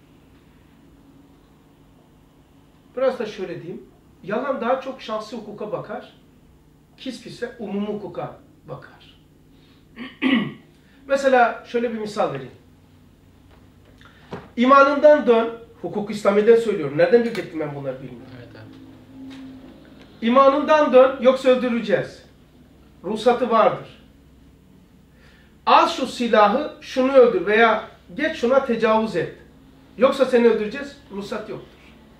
A: Biraz da şöyle diyeyim. Yalan daha çok şahsi hukuka bakar. Kisp ise umumi hukuka bakar. Mesela şöyle bir misal vereyim. İmanından dön. Hukuk İslami'den söylüyorum. Nereden bildim ben bunları bilmiyorum.
B: Evet abi.
A: İmanından dön yoksa öldüreceğiz. Ruhsatı vardır. Al şu silahı şunu öldür veya geç şuna tecavüz et. Yoksa seni öldüreceğiz. Ruhsat yoktur.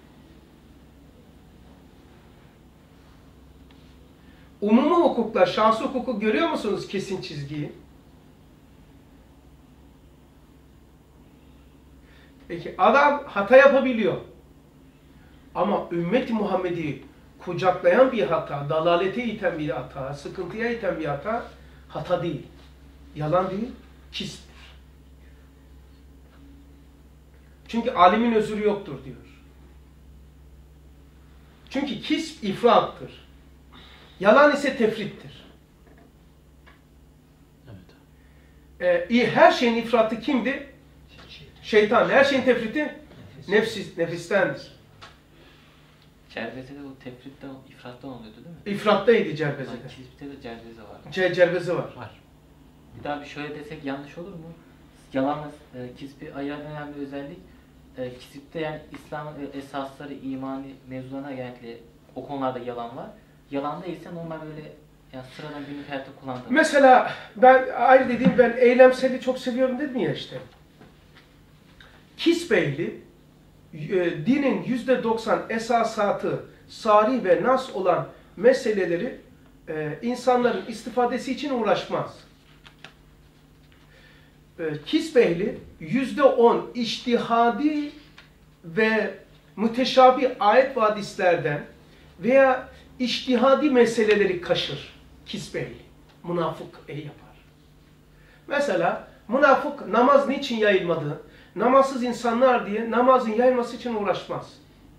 A: Umumi hukukla şahsi hukuku görüyor musunuz kesin çizgiyi? Peki adam hata yapabiliyor. Ama ümmet-i Muhammed'i kucaklayan bir hata, dalalete iten bir hata, sıkıntıya iten bir hata değil. Yalan değil, kisptir. Çünkü alimin özrü yoktur diyor. Çünkü kisp ifrattır. Yalan ise tefrittir.
B: Evet.
A: Her şeyin ifratı kimdi? Şeytan. Her şeyin tefriti nefistendir.
E: Cerbezede o tefritten, ifrattan oluyordu değil mi?
A: İfrattaydı cerbezede.
E: Kisipte de cerbeze var.
A: Cerbezi var.
B: Var.
E: Bir daha bir şöyle desek yanlış olur mu? Yalanla kispi ayıran önemli özellik. Kisipte yani İslam'ın esasları, imani mevzularına genellikle o konularda yalan var. Yalanda ise normal böyle yani sıradan günlük hayatta kullandığımız.
A: Mesela ben eylemseli çok seviyorum dedim ya işte. Kisp ehli dinin %90 esasatı, sarih ve nas olan meseleleri insanların istifadesi için uğraşmaz. Kisp ehli %10 içtihadi ve müteşabih ayet ve hadislerden veya içtihadi meseleleri kaşır kisp ehli. Münafık yapar. Mesela münafık namaz niçin yayılmadı? Namazsız insanlar diye namazın yayılması için uğraşmaz.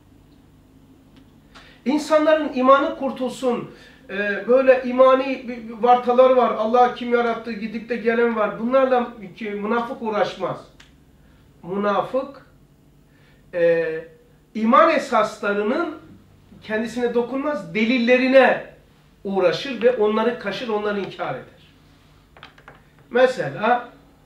A: İnsanların imanı kurtulsun, böyle imani vartalar var, Allah kim yarattı, gidip de gelen var. Bunlarla münafık uğraşmaz. Münafık, iman esaslarının kendisine dokunmaz, delillerine uğraşır ve onları kaşır, onları inkar eder. Mesela,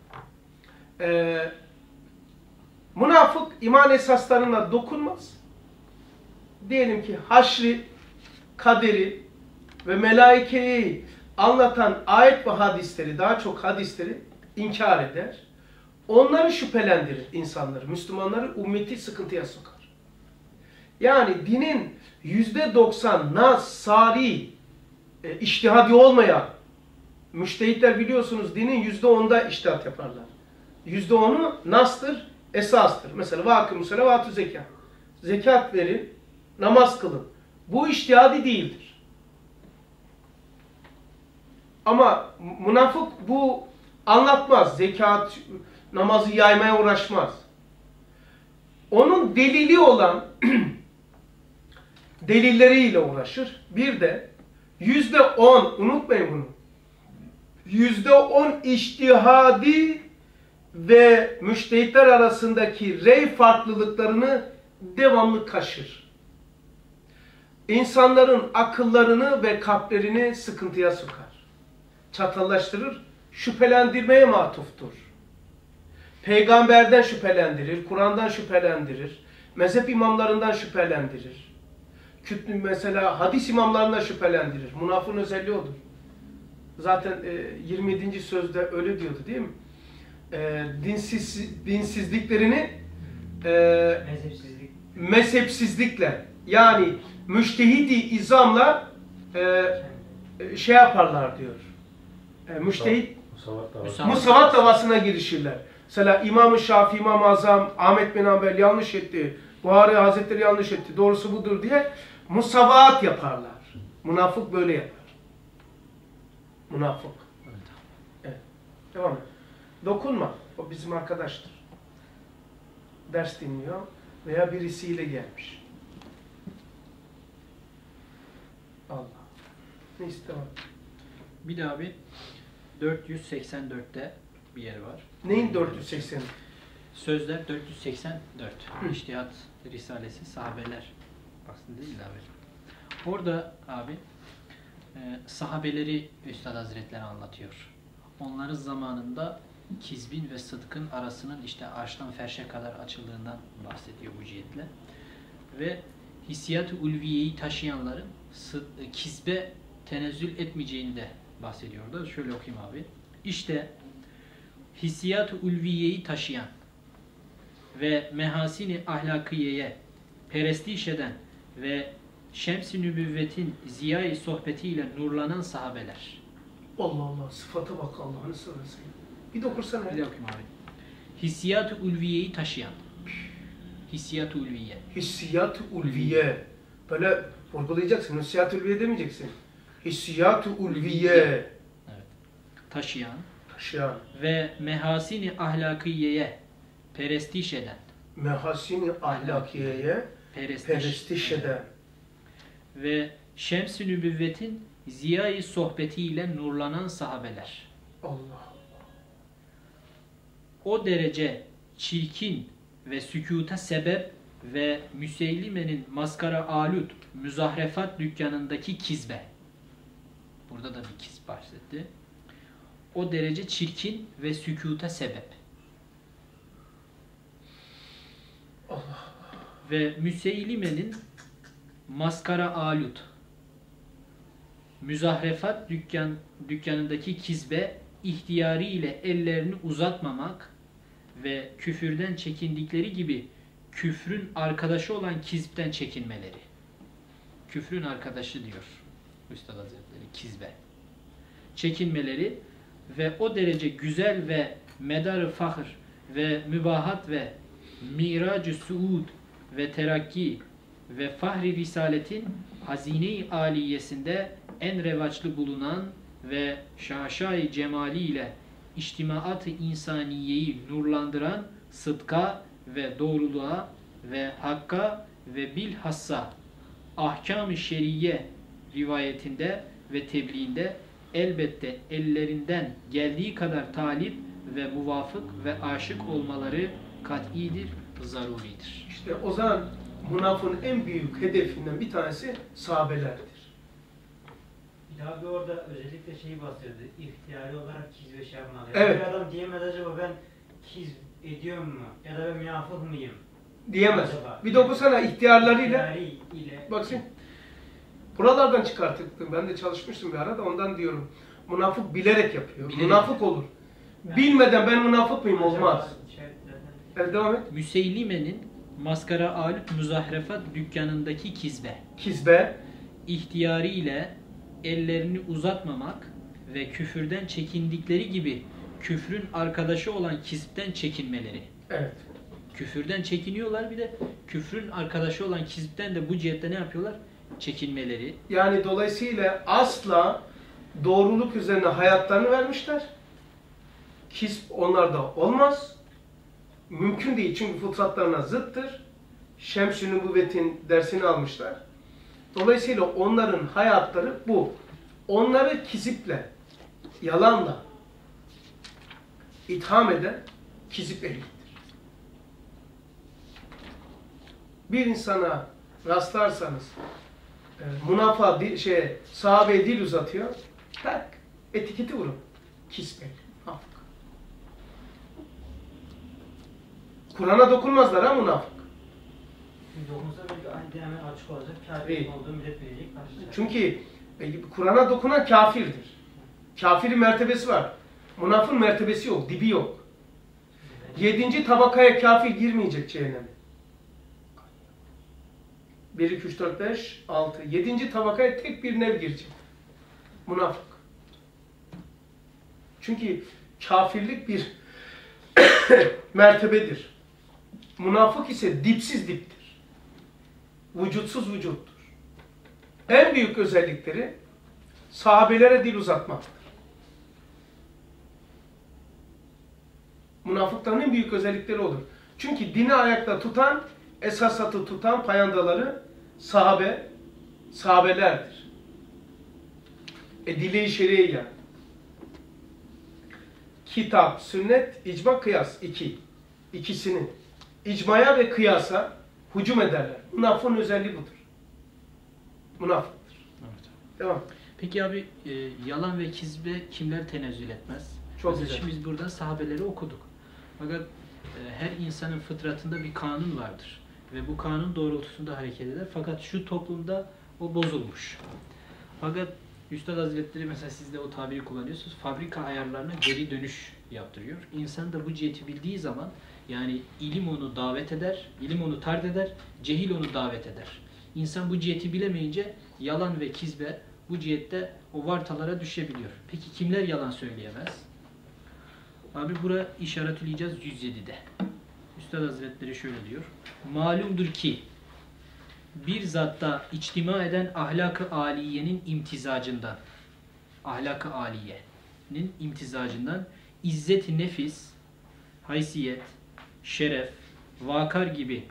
A: münafık iman esaslarına dokunmaz. Diyelim ki haşri, kaderi ve melaikeyi anlatan ayet ve hadisleri, daha çok hadisleri inkar eder. Onları şüphelendirir insanları, Müslümanları, ümmeti sıkıntıya sokar. Yani dinin %90 nas, sari, içtihadi olmayan müştehitler biliyorsunuz dinin %10'da içtihat yaparlar. %10'u nastır, esastır. Mesela vakı selavatü zekat. Zekat verin, namaz kılın. Bu içtihadi değildir. Ama münafık bu anlatmaz. Zekat, namazı yaymaya uğraşmaz. onun delili olan delilleriyle uğraşır. Bir de %10, unutmayın bunu, %10 içtihadi ve müştehitler arasındaki rey farklılıklarını devamlı kaşır. İnsanların akıllarını ve kalplerini sıkıntıya sokar. Çatallaştırır, şüphelendirmeye matuftur. Peygamberden şüphelendirir, Kur'an'dan şüphelendirir, mezhep imamlarından şüphelendirir. Mesela hadis imamlarından şüphelendirir. Münafığın özelliği odur. Zaten 27. sözde öyle diyordu değil mi? Dinsizliklerini mezhepsizlikle, yani müştehidi izamla şey yaparlar diyor. Müştehit musavat davasına girişirler. Mesela İmam-ı Şafii, İmam-ı Azam, Ahmet bin Hanbel yanlış etti, Buhari Hazretleri yanlış etti, doğrusu budur diye musavat yaparlar. Münafık böyle yapar. Münafık. Evet. Devam et. Dokunma. O bizim arkadaştır. Ders dinliyor veya birisiyle gelmiş. Allah. Neyse devam.
B: Bir de abi 484'te bir yer var.
A: Neyin 480?
B: Sözler 484. İçtihat Risalesi sahabeler. Baksın değil abi. Orada abi sahabeleri Üstad Hazretleri anlatıyor. Onların zamanında kizbin ve sıdkın arasının işte arştan ferşe kadar açıldığından bahsediyor bu cihetle. Ve hissiyat-ı ulviyeyi taşıyanların kizbe tenezzül etmeyeceğini de bahsediyor da. Şöyle okuyayım abi. İşte hissiyat-ı ulviyeyi taşıyan ve mehasini ahlakiyeye perestiş eden ve şems-i nübüvvetin ziyai sohbetiyle nurlanan sahabeler.
A: Allah Allah, sıfata bak Allah'ını seversen. Bir de okursana.
B: Bir de okuyayım abi. Hissiyat-ı ulviyeyi taşıyan. Hissiyat-ı ulviye.
A: Hissiyat-ı ulviye. Böyle vurgulayacaksın. Hissiyat-ı ulviye demeyeceksin. Hissiyat-ı ulviye.
B: Evet. Taşıyan.
A: Taşıyan.
B: Ve mehasini ahlakiyeye perestiş eden.
A: Mehasini ahlakiyeye perestiş eden.
B: Ve şems-i nübüvvetin ziyai sohbetiyle nurlanan sahabeler.
A: Allah.
B: O derece çirkin ve sükuta sebep ve Müseylime'nin maskara alut müzahrefat dükkanındaki kizbe. Burada da bir kizb bahsetti. O derece çirkin ve sükuta sebep.
A: Allah.
B: Ve Müseylime'nin maskara alut müzahrefat dükkanındaki kizbe ihtiyari ile ellerini uzatmamak ve küfürden çekindikleri gibi küfrün arkadaşı olan kizpten çekinmeleri. Küfrün arkadaşı diyor Üstad Hazretleri, kizbe. Çekinmeleri ve o derece güzel ve medar-ı fahr ve mübahat ve mirac-ı suud ve terakki ve fahri risaletin hazine-i aliyesinde en revaçlı bulunan ve şaşay cemaliyle içtimaat-ı insaniyeyi nurlandıran sıdka ve doğruluğa ve hakka ve bilhassa ahkam-ı şeriye rivayetinde ve tebliğinde elbette ellerinden geldiği kadar talip ve muvafık ve aşık olmaları kat'idir, zaruridir.
A: İşte o zaman münafığın en büyük hedefinden bir tanesi sahabelerdir.
D: Bir daha bir orada özellikle şeyi bahsediyordu. İhtiyari olarak kizbe şey yapmalı.
A: Evet.
D: Bir adam diyemez acaba ben kiz ediyorum mu? Ya da ben münafık mıyım?
A: Diyemez.
D: Acaba.
A: Bir de okusana ihtiyarlarıyla.
D: İhtiyari ile.
A: Baksın. Buralardan çıkarttık. Ben de çalışmıştım bir ara da ondan diyorum. Münafık bilerek yapıyor.
B: Bilerek.
A: Münafık olur. Bilmeden ben münafık mıyım?
D: Acaba
A: Olmaz. Evet, devam et.
B: Müseylime'nin maskara alut müzahrefat dükkanındaki kizbe.
A: Kizbe.
B: İhtiyari ile ellerini uzatmamak ve küfürden çekindikleri gibi küfrün arkadaşı olan kizpten çekinmeleri.
A: Evet.
B: Küfürden çekiniyorlar, bir de küfrün arkadaşı olan kizpten de bu cihette ne yapıyorlar? Çekinmeleri.
A: Yani dolayısıyla asla doğruluk üzerine hayatlarını vermişler. Kisp onlarda olmaz. Mümkün değil çünkü fıtratlarına zıttır. Şems-i Nübüvvet'in dersini almışlar. Dolayısıyla onların hayatları bu. Onları kiziple, yalanla itham eden kizip ehlidir. Bir insana rastlarsanız münafığa sahabeye dil uzatıyor, tak etiketi vurun. Kizip ehli, münafık. Kur'an'a dokunmazlar ha münafık.
D: Dokunsa bir hemen açık olacak. Kâfirin olduğu millet bilecek.
A: Çünkü Kur'an'a dokunan kafirdir. Kafirin mertebesi var. Münafığın mertebesi yok, dibi yok. 7. tabakaya kafir girmeyecek cehenneme. 1, 2, 3, 4, 5, 6. 7. tabakaya tek bir nev girecek. Münafık. Çünkü kafirlik bir mertebedir. Münafık ise dipsiz diptir. Vücutsuz vücuttur. En büyük özellikleri sahabelere dil uzatmaktır. Münafıkların en büyük özellikleri odur. Çünkü dini ayakta tutan, esasatı tutan payandaları sahabelerdir. Dile-i şer'iye yani. Kitap, sünnet, icma, kıyas. İkisini. İcmaya ve kıyasa hücum ederler. Münafığın özelliği budur. Münafıktır.
B: Evet.
A: Devam.
B: Peki abi yalan ve kizbe kimler tenezzül etmez?
A: Çok
B: Mesela
A: güzel.
B: şimdi biz burada sahabeleri okuduk. Fakat her insanın fıtratında bir kanun vardır. Ve bu kanun doğrultusunda hareket eder. Fakat şu toplumda o bozulmuş. Fakat Üstad Hazretleri mesela siz de o tabiri kullanıyorsunuz. Fabrika ayarlarına geri dönüş yaptırıyor. İnsan da bu ciheti bildiği zaman yani ilim onu davet eder, ilim onu tard eder, cehil onu davet eder. İnsan bu ciheti bilemeyince yalan ve kizbe bu cihette o vartalara düşebiliyor. Peki kimler yalan söyleyemez? Abi bura İşaretül İcaz 107'de. Üstad Hazretleri şöyle diyor. Malumdur ki bir zatta içtima eden ahlak-ı âliyenin imtizacından ahlak-ı âliyenin imtizacından izzet-i nefis, haysiyet, şeref, vakar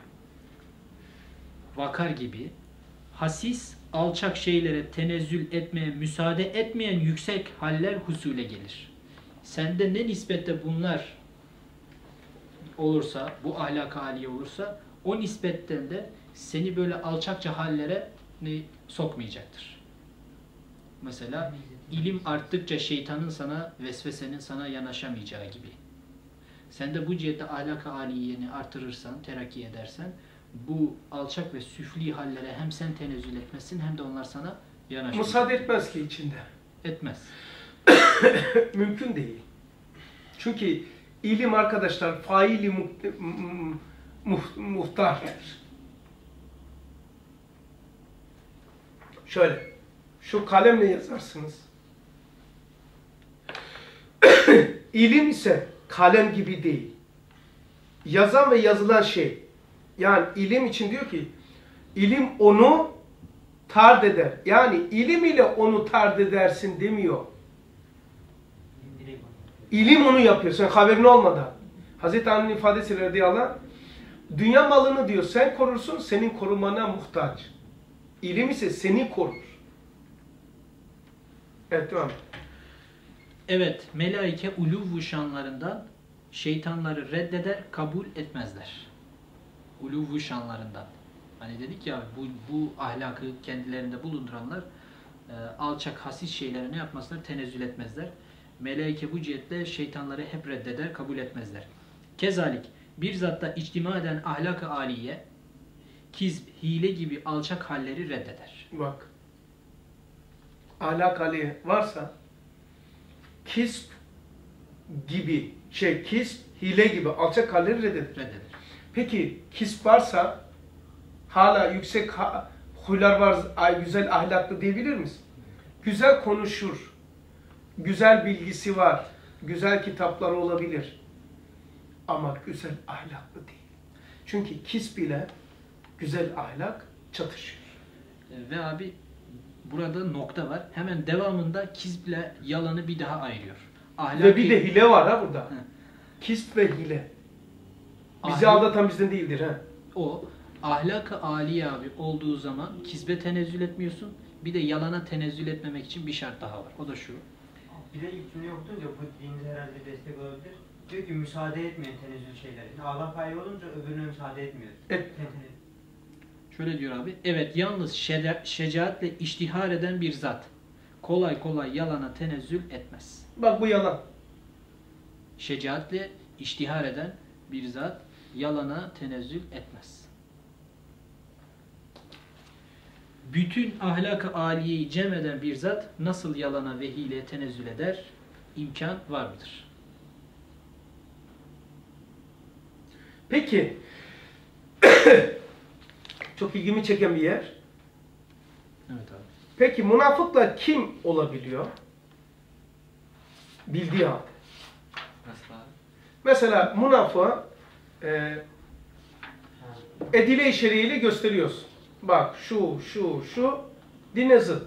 B: gibi hasis, alçak şeylere tenezzül etmeye müsaade etmeyen yüksek haller husule gelir. Sende ne nispette bunlar olursa, bu ahlak-ı âliye olursa o nispetten de seni böyle alçakça hallere sokmayacaktır. Mesela ilim arttıkça şeytanın sana, vesvesenin sana yanaşamayacağı gibi. Sen de bu cihette ahlak-ı âliyeni artırırsan, terakki edersen bu alçak ve süfli hallere hem sen tenezzül etmezsin hem de onlar sana yanaşmayacak.
A: Müsaade etmez ki içinde.
B: Etmez.
A: Mümkün değil. Çünkü ilim arkadaşlar faili muhtardır. Şöyle, şu kalemle yazarsınız. İlim ise kalem gibi değil. Yazan ve yazılan şey. Yani ilim için diyor ki, ilim onu tard eder. Yani ilim ile onu tard edersin demiyor. İlim onu yapıyor. Sen haberin olmadan. Hazreti Ali'nin ifadesi radıyallahu anh, dünya malını diyor sen korursun, senin korumana muhtaç. İlim ise seni korur. Evet, devam.
B: Evet, melaike uluv-u şanlarından şeytanları reddeder, kabul etmezler. Uluv-u şanlarından. Hani dedik ya bu ahlakı kendilerinde bulunduranlar alçak, hasis şeylere ne yapmazlar? Tenezzül etmezler. Melaike bu cihetle şeytanları hep reddeder, kabul etmezler. Kezalik bir zatta içtima eden ahlak-ı âliye, kizb, hile gibi alçak halleri reddeder.
A: Bak. Ahlak hali varsa kisp gibi kisp, hile gibi alçak halleri reddeder. Peki kisp varsa hala yüksek huylar var, güzel ahlaklı diyebilir misin? Güzel konuşur. Güzel bilgisi var. Güzel kitapları olabilir. Ama güzel ahlaklı değil. Çünkü kisp ile güzel ahlak çatışıyor.
B: Ve abi burada nokta var. Hemen devamında kizble yalanı bir daha ayırıyor.
A: Ve bir de hile var ha burada.
B: He.
A: Kisp ve hile. Bizi aldatan bizden değildir ha.
B: O ahlak-ı âliye abi olduğu zaman kizbe tenezzül etmiyorsun. Bir de yalana tenezzül etmemek için bir şart daha var. O da şu.
D: Bir de ilk cümle okutunca bu dinimize herhalde destek olabilir. Diyor ki müsaade etmeyin tenezzül şeylerine. Allah payı olunca öbürüne müsaade etmiyor.
B: Şöyle diyor abi. Evet, yalnız şecaatle iştihar eden bir zat kolay kolay yalana tenezzül etmez.
A: Bak bu yalan.
B: Şecaatle iştihar eden bir zat yalana tenezzül etmez. Bütün ahlak-ı âliyeyi cem eden bir zat nasıl yalana ve hileye tenezzül eder? İmkan var mıdır?
A: Peki çok ilgimi çeken bir yer.
B: Evet abi.
A: Peki münafıklar kim olabiliyor? Bildiği halde.
E: Nasıl abi?
A: Mesela münafığa edile-i şer'iyle gösteriyorsun. Bak şu dine zıt.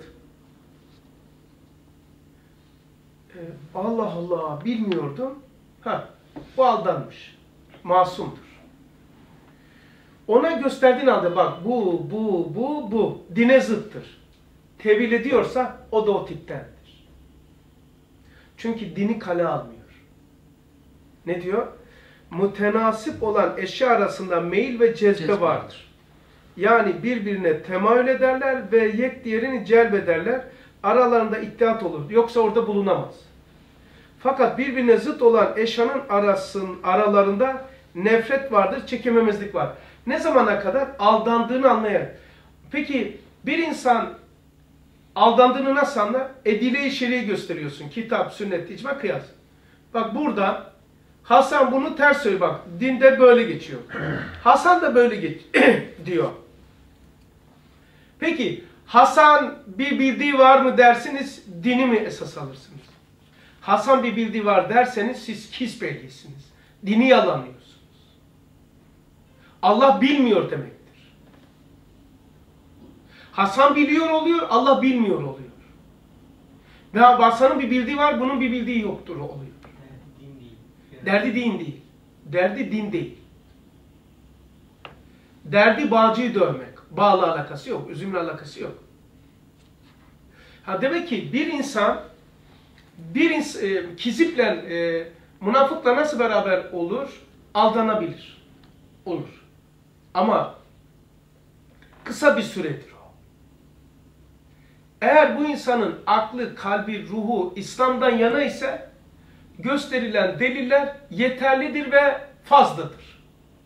A: Allah Allah bilmiyordum. Bu aldanmış. Masumdur. Ona gösterdiğin halde bak bu dine zıttır. Tevil ediyorsa o da o tiptendir. Çünkü dini kale almıyor. Ne diyor? Mütenasip olan eşya arasında meyil ve cezbe vardır. Yani birbirine temayül ederler ve yek diğerini celbederler. Aralarında ittihat olur. Yoksa orada bulunamaz. Fakat birbirine zıt olan eşyanın aralarında nefret vardır, çekememezlik var. Ne zamana kadar? Aldandığını anlayarak. Peki bir insan aldandığını nasıl anlar? Edile-i şer'i gösteriyorsun. Kitap, sünnet, icma, kıyas. Bak burada Hasan bunu ters söylüyor. Bak dinde böyle geçiyor. Hasan da böyle diyor. Peki Hasan bir bildiği var mı dersiniz, dini mi esas alırsınız? Hasan bir bildiği var derseniz siz kisbehlisiniz. Dini yalanlıyorsunuz. Allah bilmiyor demektir. Hasan biliyor oluyor, Allah bilmiyor oluyor. Ve Hasan'ın bir bildiği var, bunun bir bildiği yoktur oluyor.
D: Din değil.
A: Derdi din değil. Derdi din değil. Derdi bağcıyı dövmek. Bağla alakası yok, üzümle alakası yok. Demek ki bir insan kiziple, münafıkla nasıl beraber olur? Aldanabilir. Olur. Ama kısa bir süredir o. Eğer bu insanın aklı, kalbi, ruhu İslam'dan yana ise gösterilen deliller yeterlidir ve fazladır.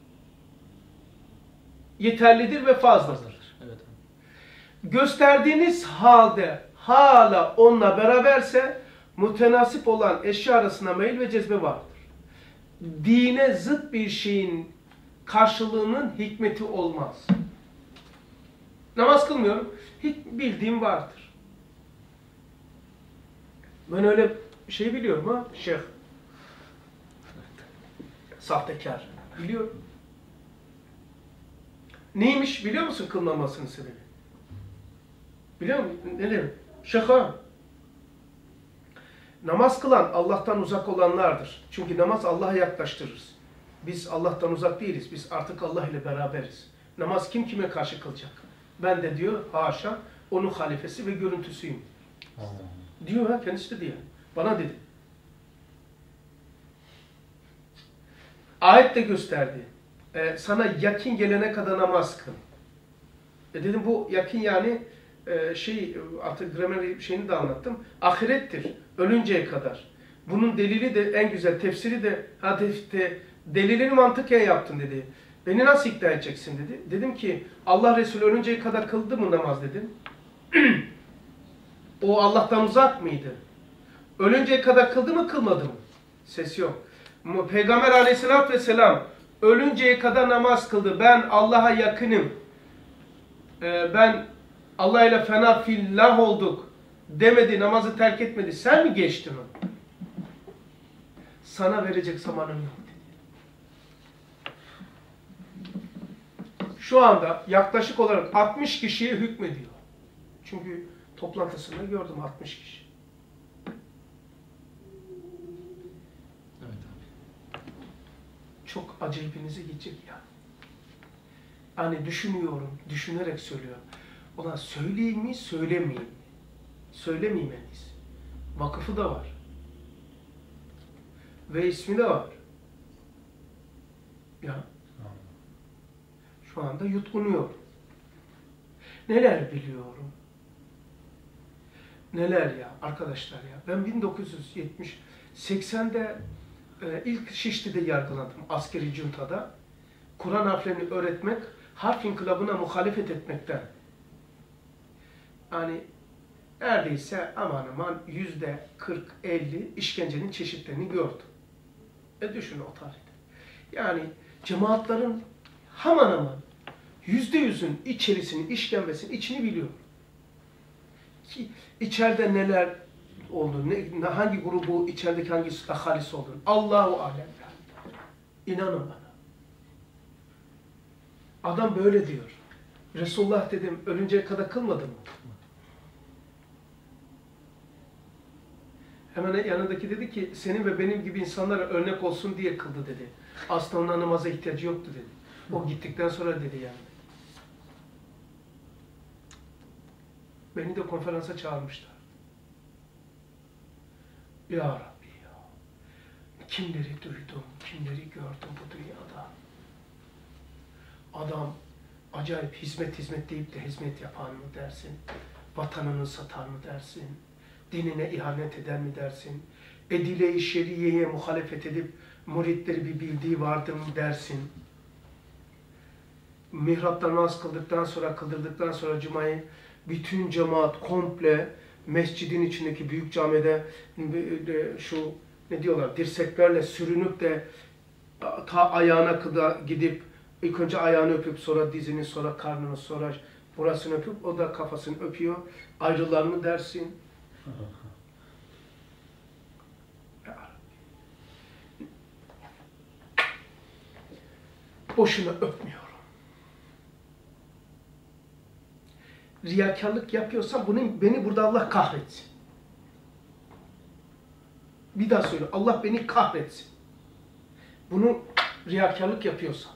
A: Yeterlidir ve fazladır.
B: Evet.
A: Gösterdiğiniz halde hala onunla beraberse mütenasip olan eşya arasında meyil ve cezbe vardır. Dine zıt bir şeyin karşılığının hikmeti olmaz. Namaz kılmıyorum. Hiç bildiğim vardır. Ben öyle şey biliyorum ha şeyh. Sahtekar. Biliyorum. Neymiş biliyor musun kılmamasının sebebi? Biliyor musun? Ne demek? Şaka. Namaz kılan Allah'tan uzak olanlardır. Çünkü namaz Allah'a yaklaştırır. Biz Allah'tan uzak değiliz. Biz artık Allah ile beraberiz. Namaz kim kime karşı kılacak? Ben de diyor haşa onun halifesi ve görüntüsüyüm. Diyor ha kendisi de diyor. Bana dedi. Ayet de gösterdi. Sana yakin gelene kadar namaz kıl. Dedim bu yakin yani artık gramer şeyini de anlattım. Ahirettir. Ölünceye kadar. Bunun delili de en güzel tefsiri de delilini mantıken yaptın dedi. Beni nasıl ikna edeceksin dedi. Dedim ki Allah Resulü ölünceye kadar kıldı mı namaz dedim. O Allah'tan uzak mıydı? Ölünceye kadar kıldı mı kılmadı mı? Ses yok. Peygamber aleyhissalatü vesselam ölünceye kadar namaz kıldı. Ben Allah'a yakınım. Ben Allah ile fena fillah olduk demedi, namazı terk etmedi. Sen mi geçtin onu? Sana verecek zamanım yok dedi. Şu anda yaklaşık olarak 60 kişiye hükmediyor. Çünkü toplantısında gördüm 60 kişi.
B: Evet abi.
A: Çok acayipinize gidecek ya. Hani düşünüyorum, düşünerek söylüyorum. Ulan söyleyeyim mi, söylemeyeyim mi? Söylemeyeyim en iyisi. Vakıfı da var. Ve ismi de var. Ya. Şu anda yutkunuyorum. Neler biliyorum? Neler ya arkadaşlar ya. Ben 1980'de ilk Şişli'de yargılandım askeri cuntada. Kur'an harflerini öğretmek, harf inkılabına muhalefet etmekten. Yani neredeyse aman aman %40-50 işkencenin çeşitlerini gördüm. Düşün o tarihte. Yani cemaatlerin hemen hemen %100'ün içerisini, işkembesinin içini biliyorum. Ki içeride neler oldu, hangi grubu, içerideki hangi ahalisi oldu. Allahu alem. İnanın bana. Adam böyle diyor. Resulullah dedim, ölünceye kadar kılmadı mı? Hemen yanındaki dedi ki, senin ve benim gibi insanlara örnek olsun diye kıldı dedi. Aslında ona namaza ihtiyacı yoktu dedi. O gittikten sonra dedi yani. Beni de konferansa çağırmışlar. Ya Rabbi ya. Kimleri duydum, kimleri gördüm bu dünyada. Adam acayip hizmet deyip de hizmet yapan mı dersin? Vatanını satan mı dersin? Dinine ihanet eden mi dersin? Edile-i şeriyeye muhalefet edip muritleri bir bildiği vardır mı dersin? Mihrapta namaz kıldırdıktan sonra Cuma'yı bütün cemaat komple mescidin içindeki büyük camide şu ne diyorlar dirseklerle sürünüp de ta ayağına kadar gidip ilk önce ayağını öpüp sonra dizini sonra karnını sonra burasını öpüp o da kafasını öpüyor. Ayrılar mı dersin? Boşuna öpmüyorum. Riyakarlık yapıyorsam beni burada Allah kahretsin. Bir daha söyle. Allah beni kahretsin. Bunu riyakarlık yapıyorsam.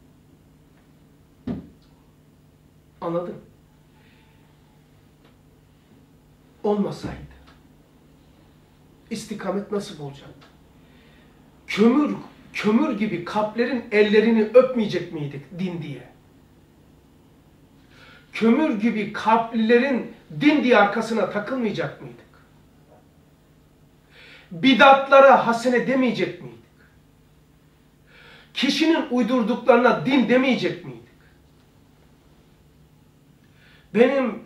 A: Anladın? Olmasaydı istikamet nasıl olacaktı? Kömür gibi kalplerin ellerini öpmeyecek miydik din diye? Kömür gibi kalplilerin din diye arkasına takılmayacak mıydık? Bidatlara hasene demeyecek miydik? Kişinin uydurduklarına din demeyecek miydik? Benim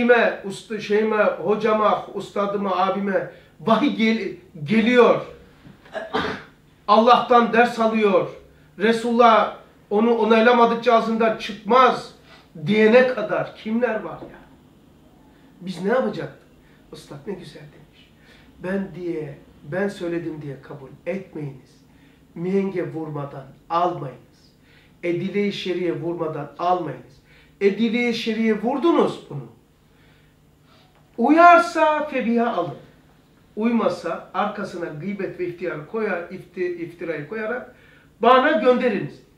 A: hocama, ustadıma, abime vahiy geliyor. Allah'tan ders alıyor. Resulullah onu onaylamadıkça ağzından çıkmaz diyene kadar kimler var ya? Biz ne yapacaktık? Ustad ne güzel demiş. Ben söyledim diye kabul etmeyiniz. Mihenge vurmadan almayınız. Edile-i şeriye vurmadan almayınız. Edile-i şeriye vurdunuz bunu. Uyarsa febiha alın. Uymazsa arkasına gıybet ve iftirayı koyarak bana gönderiniz diyor.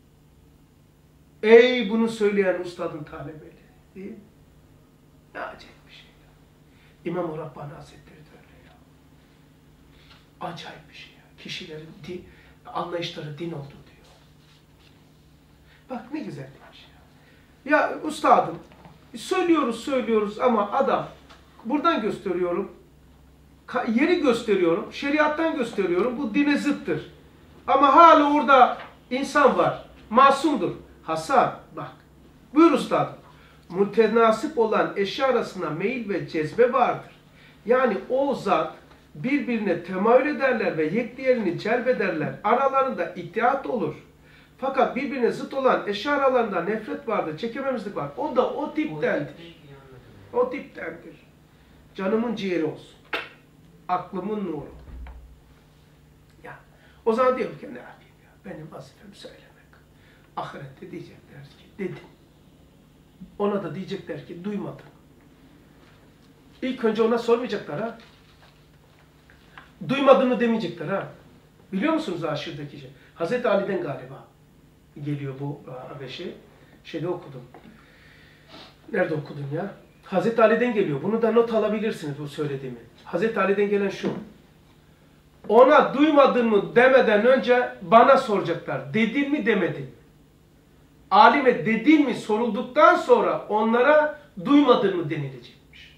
A: Ey bunu söyleyen ustadın talebeleri. Değil mi? Ne acayip bir şey. İmam-ı Rabbani Hazretleri de öyle ya. Acayip bir şey ya. Kişilerin anlayışları din oldu diyor. Bak ne güzel demiş ya. Ya ustadım söylüyoruz ama adam buradan gösteriyorum. Yeri gösteriyorum, şeriattan gösteriyorum, bu dine zıttır. Ama hala orada insan var, masumdur. Hasan, bak, buyur üstadım. Mütenasip olan eşya arasında meyil ve cezbe vardır. Yani o zat birbirine temayül ederler ve yekdiğerini celbederler. Aralarında ittihat olur. Fakat birbirine zıt olan eşya aralarında nefret vardır, çekememizlik var. O da o tiptendir. O tiptendir. Canımın ciğeri olsun. Aklımın nuru. Ya, o zaman diyor ki ne yapayım ya? Benim vazifem söylemek. Ahirette diyecekler ki dedim. Ona da diyecekler ki duymadım. İlk önce ona sormayacaklar ha. Duymadığını demeyecekler ha. Biliyor musunuz aşırdaki şey? Hazreti Ali'den galiba geliyor bu Habeşi. Şeyde okudum. Nerede okudum ya? Hazreti Ali'den geliyor. Bunu da not alabilirsiniz bu söylediğimi. Hazreti Ali'den gelen şu. Ona duymadın mı demeden önce bana soracaklar. Dedin mi demedin mi? Alime dedin mi sorulduktan sonra onlara duymadın mı denilecekmiş.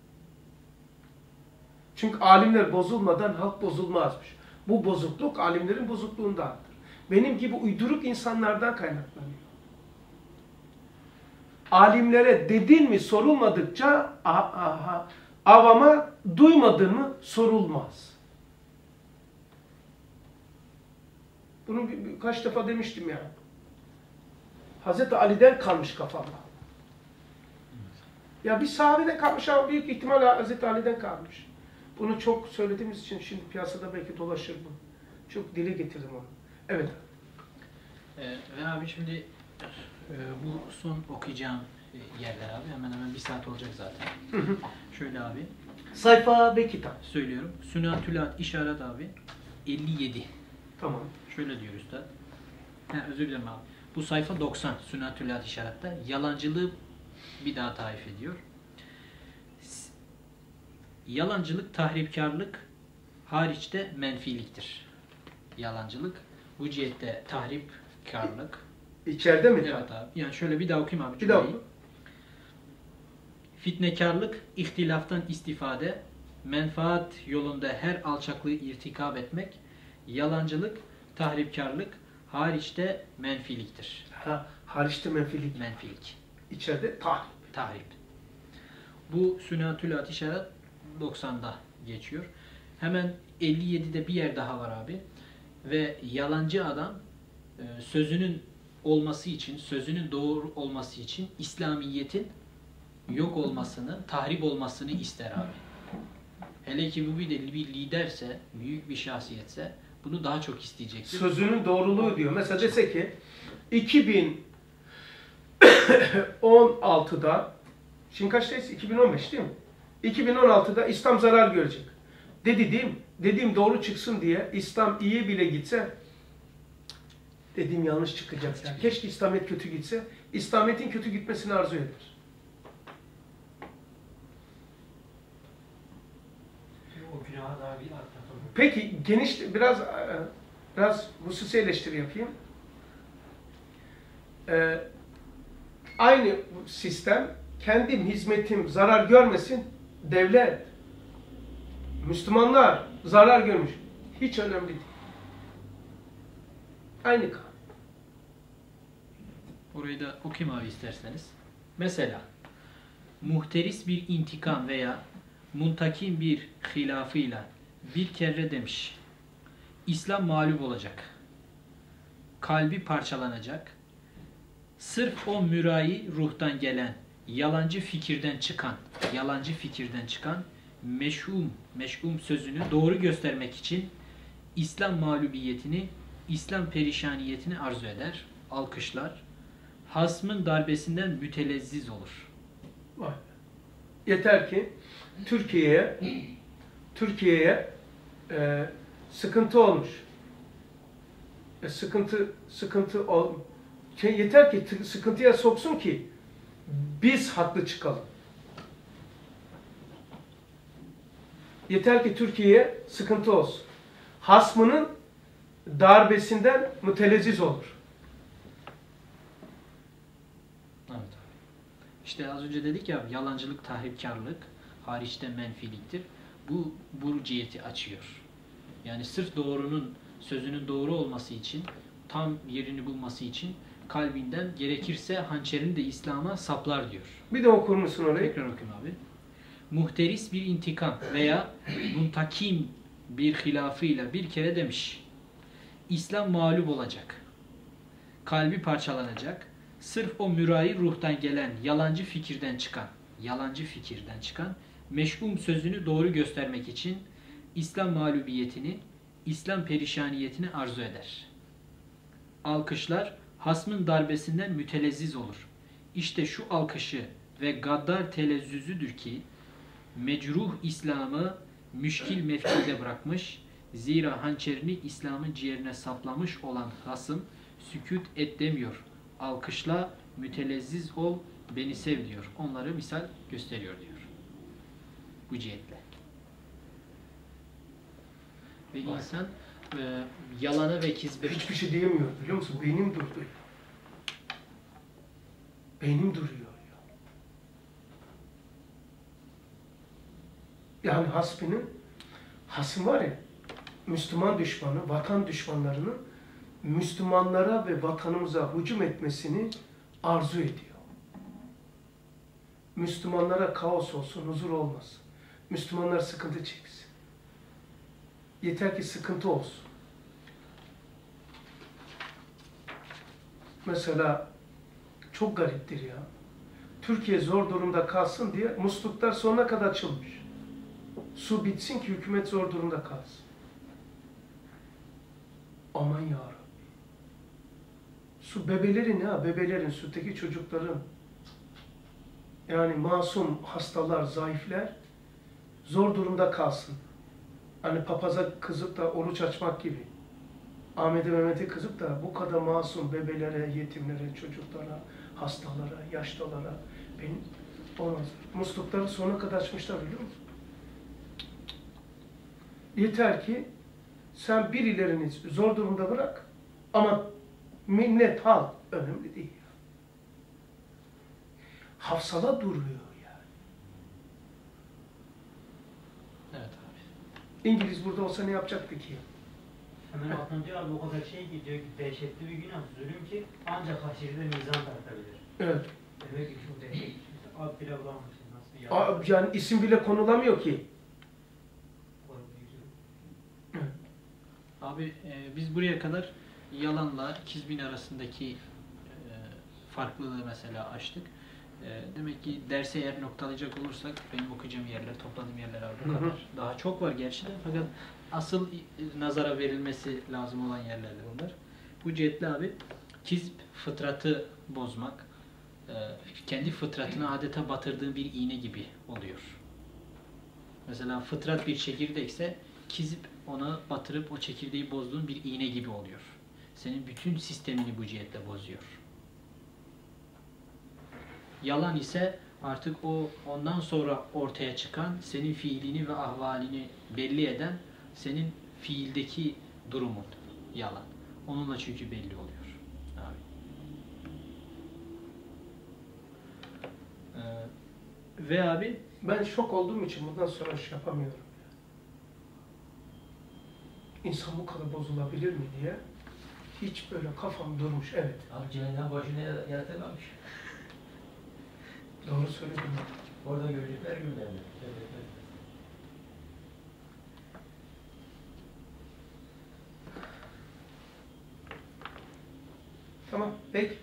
A: Çünkü alimler bozulmadan halk bozulmazmış. Bu bozukluk alimlerin bozukluğundandır. Benim gibi uyduruk insanlardan kaynaklanıyor. Alimlere dedin mi sorulmadıkça avama duymadın mı sorulmaz. Bunu birkaç defa demiştim ya. Hazreti Ali'den kalmış kafamda. Ya bir sahabeden kalmış ama büyük ihtimalle Hazreti Ali'den kalmış. Bunu çok söylediğimiz için şimdi piyasada belki dolaşır bu. Çok dile getirdim onu. Evet.
B: Ve abi şimdi bu son okuyacağım yerler abi hemen hemen 1 saat olacak zaten. Şöyle abi.
A: Sayfa ve kitap.
B: Söylüyorum. Sünatülat işaret abi 57.
A: Tamam.
B: Şöyle diyor üstad. Özür dilerim abi. Bu sayfa 90 Sünatülat işarette. Yalancılığı bir daha tarif ediyor. Yalancılık, tahripkarlık hariçte menfiliktir. Yalancılık bu cihette tahripkarlık.
A: İçeride mi?
B: Evet abi. Yani şöyle bir daha okuyayım abi.
A: Bir daha oku.
B: Fitnekarlık, ihtilaftan istifade, menfaat yolunda her alçaklığı irtikab etmek, yalancılık, tahripkarlık hariçte menfiliktir.
A: Hariçte menfilik.
B: Menfilik.
A: İçeride tahrip.
B: Tahrip. Bu Sünatülat işaret 90'da geçiyor. Hemen 57'de bir yer daha var abi. Ve yalancı adam sözünün olması için, sözünün doğru olması için İslamiyet'in yok olmasını, tahrip olmasını ister abi. Hele ki bu bir liderse, büyük bir şahsiyetse bunu daha çok isteyecektir.
A: Sözünün doğruluğu diyor. Mesela dese ki 2016'da şimdi kaçtayız? 2015 değil mi? 2016'da İslam zarar görecek. Dediğim doğru çıksın diye İslam iyi bile gitse dediğim yanlış çıkacak. Yani. Keşke İslamiyet kötü gitse. İslamiyet'in kötü gitmesini arzu eder.
D: O günahı daha bir atlatalım.
A: Peki geniş biraz hususi eleştiri yapayım. Aynı sistem kendim hizmetim zarar görmesin, devlet, Müslümanlar zarar görmüş. Hiç önemli değil. Aynı kan.
B: Orayı da okuyayım abi isterseniz. Mesela muhteris bir intikam veya muntakim bir hilafıyla bir kere demiş. İslam mağlup olacak. Kalbi parçalanacak. Sırf o mürai ruhtan gelen, yalancı fikirden çıkan meş'um sözünü doğru göstermek için İslam mağlubiyetini, İslam perişaniyetini arzu eder, alkışlar. Hasmın darbesinden mütelezziz olur.
A: Vay. Yeter ki Türkiye'ye sıkıntı olmuş. Yeter ki sıkıntıya soksun ki biz haklı çıkalım. Yeter ki Türkiye'ye sıkıntı olsun. Hasmının darbesinden mütelezziz olur.
B: Evet abi. İşte az önce dedik ya yalancılık, tahripkarlık hariçte menfiliktir. Bu ciheti açıyor. Yani sırf sözünün doğru olması için, tam yerini bulması için kalbinden gerekirse hançerini de İslam'a saplar diyor.
A: Bir de okur musun orayı?
B: Tekrar okuyayım abi. Muhteris bir intikam veya muntakim bir hilafıyla bir kere demiş. İslam mağlup olacak. Kalbi parçalanacak. Sırf o mürai ruhtan gelen yalancı fikirden çıkan meş'um sözünü doğru göstermek için İslam mağlubiyetini, İslam perişaniyetini arzu eder. Alkışlar hasmın darbesinden mütelezziz olur. İşte şu alkışı ve gaddar telezzüzüdür ki mecruh İslam'ı müşkil mefkide bırakmış, zira hançerini İslam'ın ciğerine saplamış olan hasım sükût et demiyor. Alkışla mütelezziz ol, beni sev diyor. Onları misal gösteriyor diyor. Bu cihetle. Ve insan yalanı ve kizbe...
A: Hiçbir şey diyemiyor biliyor musun? Beynim durdu. Beynim duruyor. Yani hasbinin, hasım var ya, Müslüman düşmanı, vatan düşmanlarının Müslümanlara ve vatanımıza hücum etmesini arzu ediyor. Müslümanlara kaos olsun, huzur olmasın. Müslümanlar sıkıntı çeksin. Yeter ki sıkıntı olsun. Mesela çok gariptir ya. Türkiye zor durumda kalsın diye musluklar sonuna kadar açılmış. Su bitsin ki hükümet zor durumda kalsın. Aman ya Rabbi. Su bebelerin ya, bebelerin, sütteki çocukların, yani masum hastalar, zayıfler zor durumda kalsın. Hani papaza kızıp da oruç açmak gibi. Ahmet'e Mehmet'e kızıp da bu kadar masum bebelere, yetimlere, çocuklara, hastalara, yaşlılara benim olmaz. Muslukları sonuna kadar açmışlar biliyor musun? Yeter ki sen birilerini zor durumda bırak ama minnet halk önemli değil. Hafsala duruyor yani.
B: Evet abi.
A: İngiliz burada olsa ne yapacaktı ki?
D: Hemen altına diyor abi o kadar şey ki diyor ki dehşetli bir günah, zulüm ki ancak haşirde mizan tartabilir.
A: Evet.
D: Demek ki çok dehşetli. Ab bile bulamamışsın nasıl bir
A: Yani isim bile konulamıyor ki.
B: Abi biz buraya kadar yalanla kizbin arasındaki farklılığı mesela açtık. Demek ki derse eğer noktalayacak olursak benim okuyacağım yerler, topladığım yerler abi bu kadar. Daha çok var gerçi de fakat asıl nazara verilmesi lazım olan yerlerdir bunlar. Bu cihetle abi kizb fıtratı bozmak, kendi fıtratını adeta batırdığın bir iğne gibi oluyor. Mesela fıtrat bir çekirdekse kizb ona batırıp o çekirdeği bozduğun bir iğne gibi oluyor. Senin bütün sistemini bu cihetle bozuyor. Yalan ise artık ondan sonra ortaya çıkan senin fiilini ve ahvalini belli eden senin fiildeki durumun yalan. Onunla çünkü belli oluyor. Abi. Ve abi
A: Ben şok olduğum için bundan sonra şey yapamıyorum. İnsan bu kadar bozulabilir mi diye hiç böyle kafam durmuş. Evet.
F: Abi cehennem başına yaratılmamış.
A: Doğru söyledin.
F: Orada görecekler günlerini.
A: Tamam. Peki.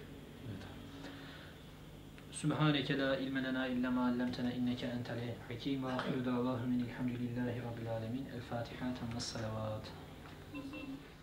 B: Sübhaneke la ilme lena illa ma allamtena inneke entel hakim ve ahiru da'vahum enilhamdülillahi rabbil alemin. El Fatiha. Temmes salavat.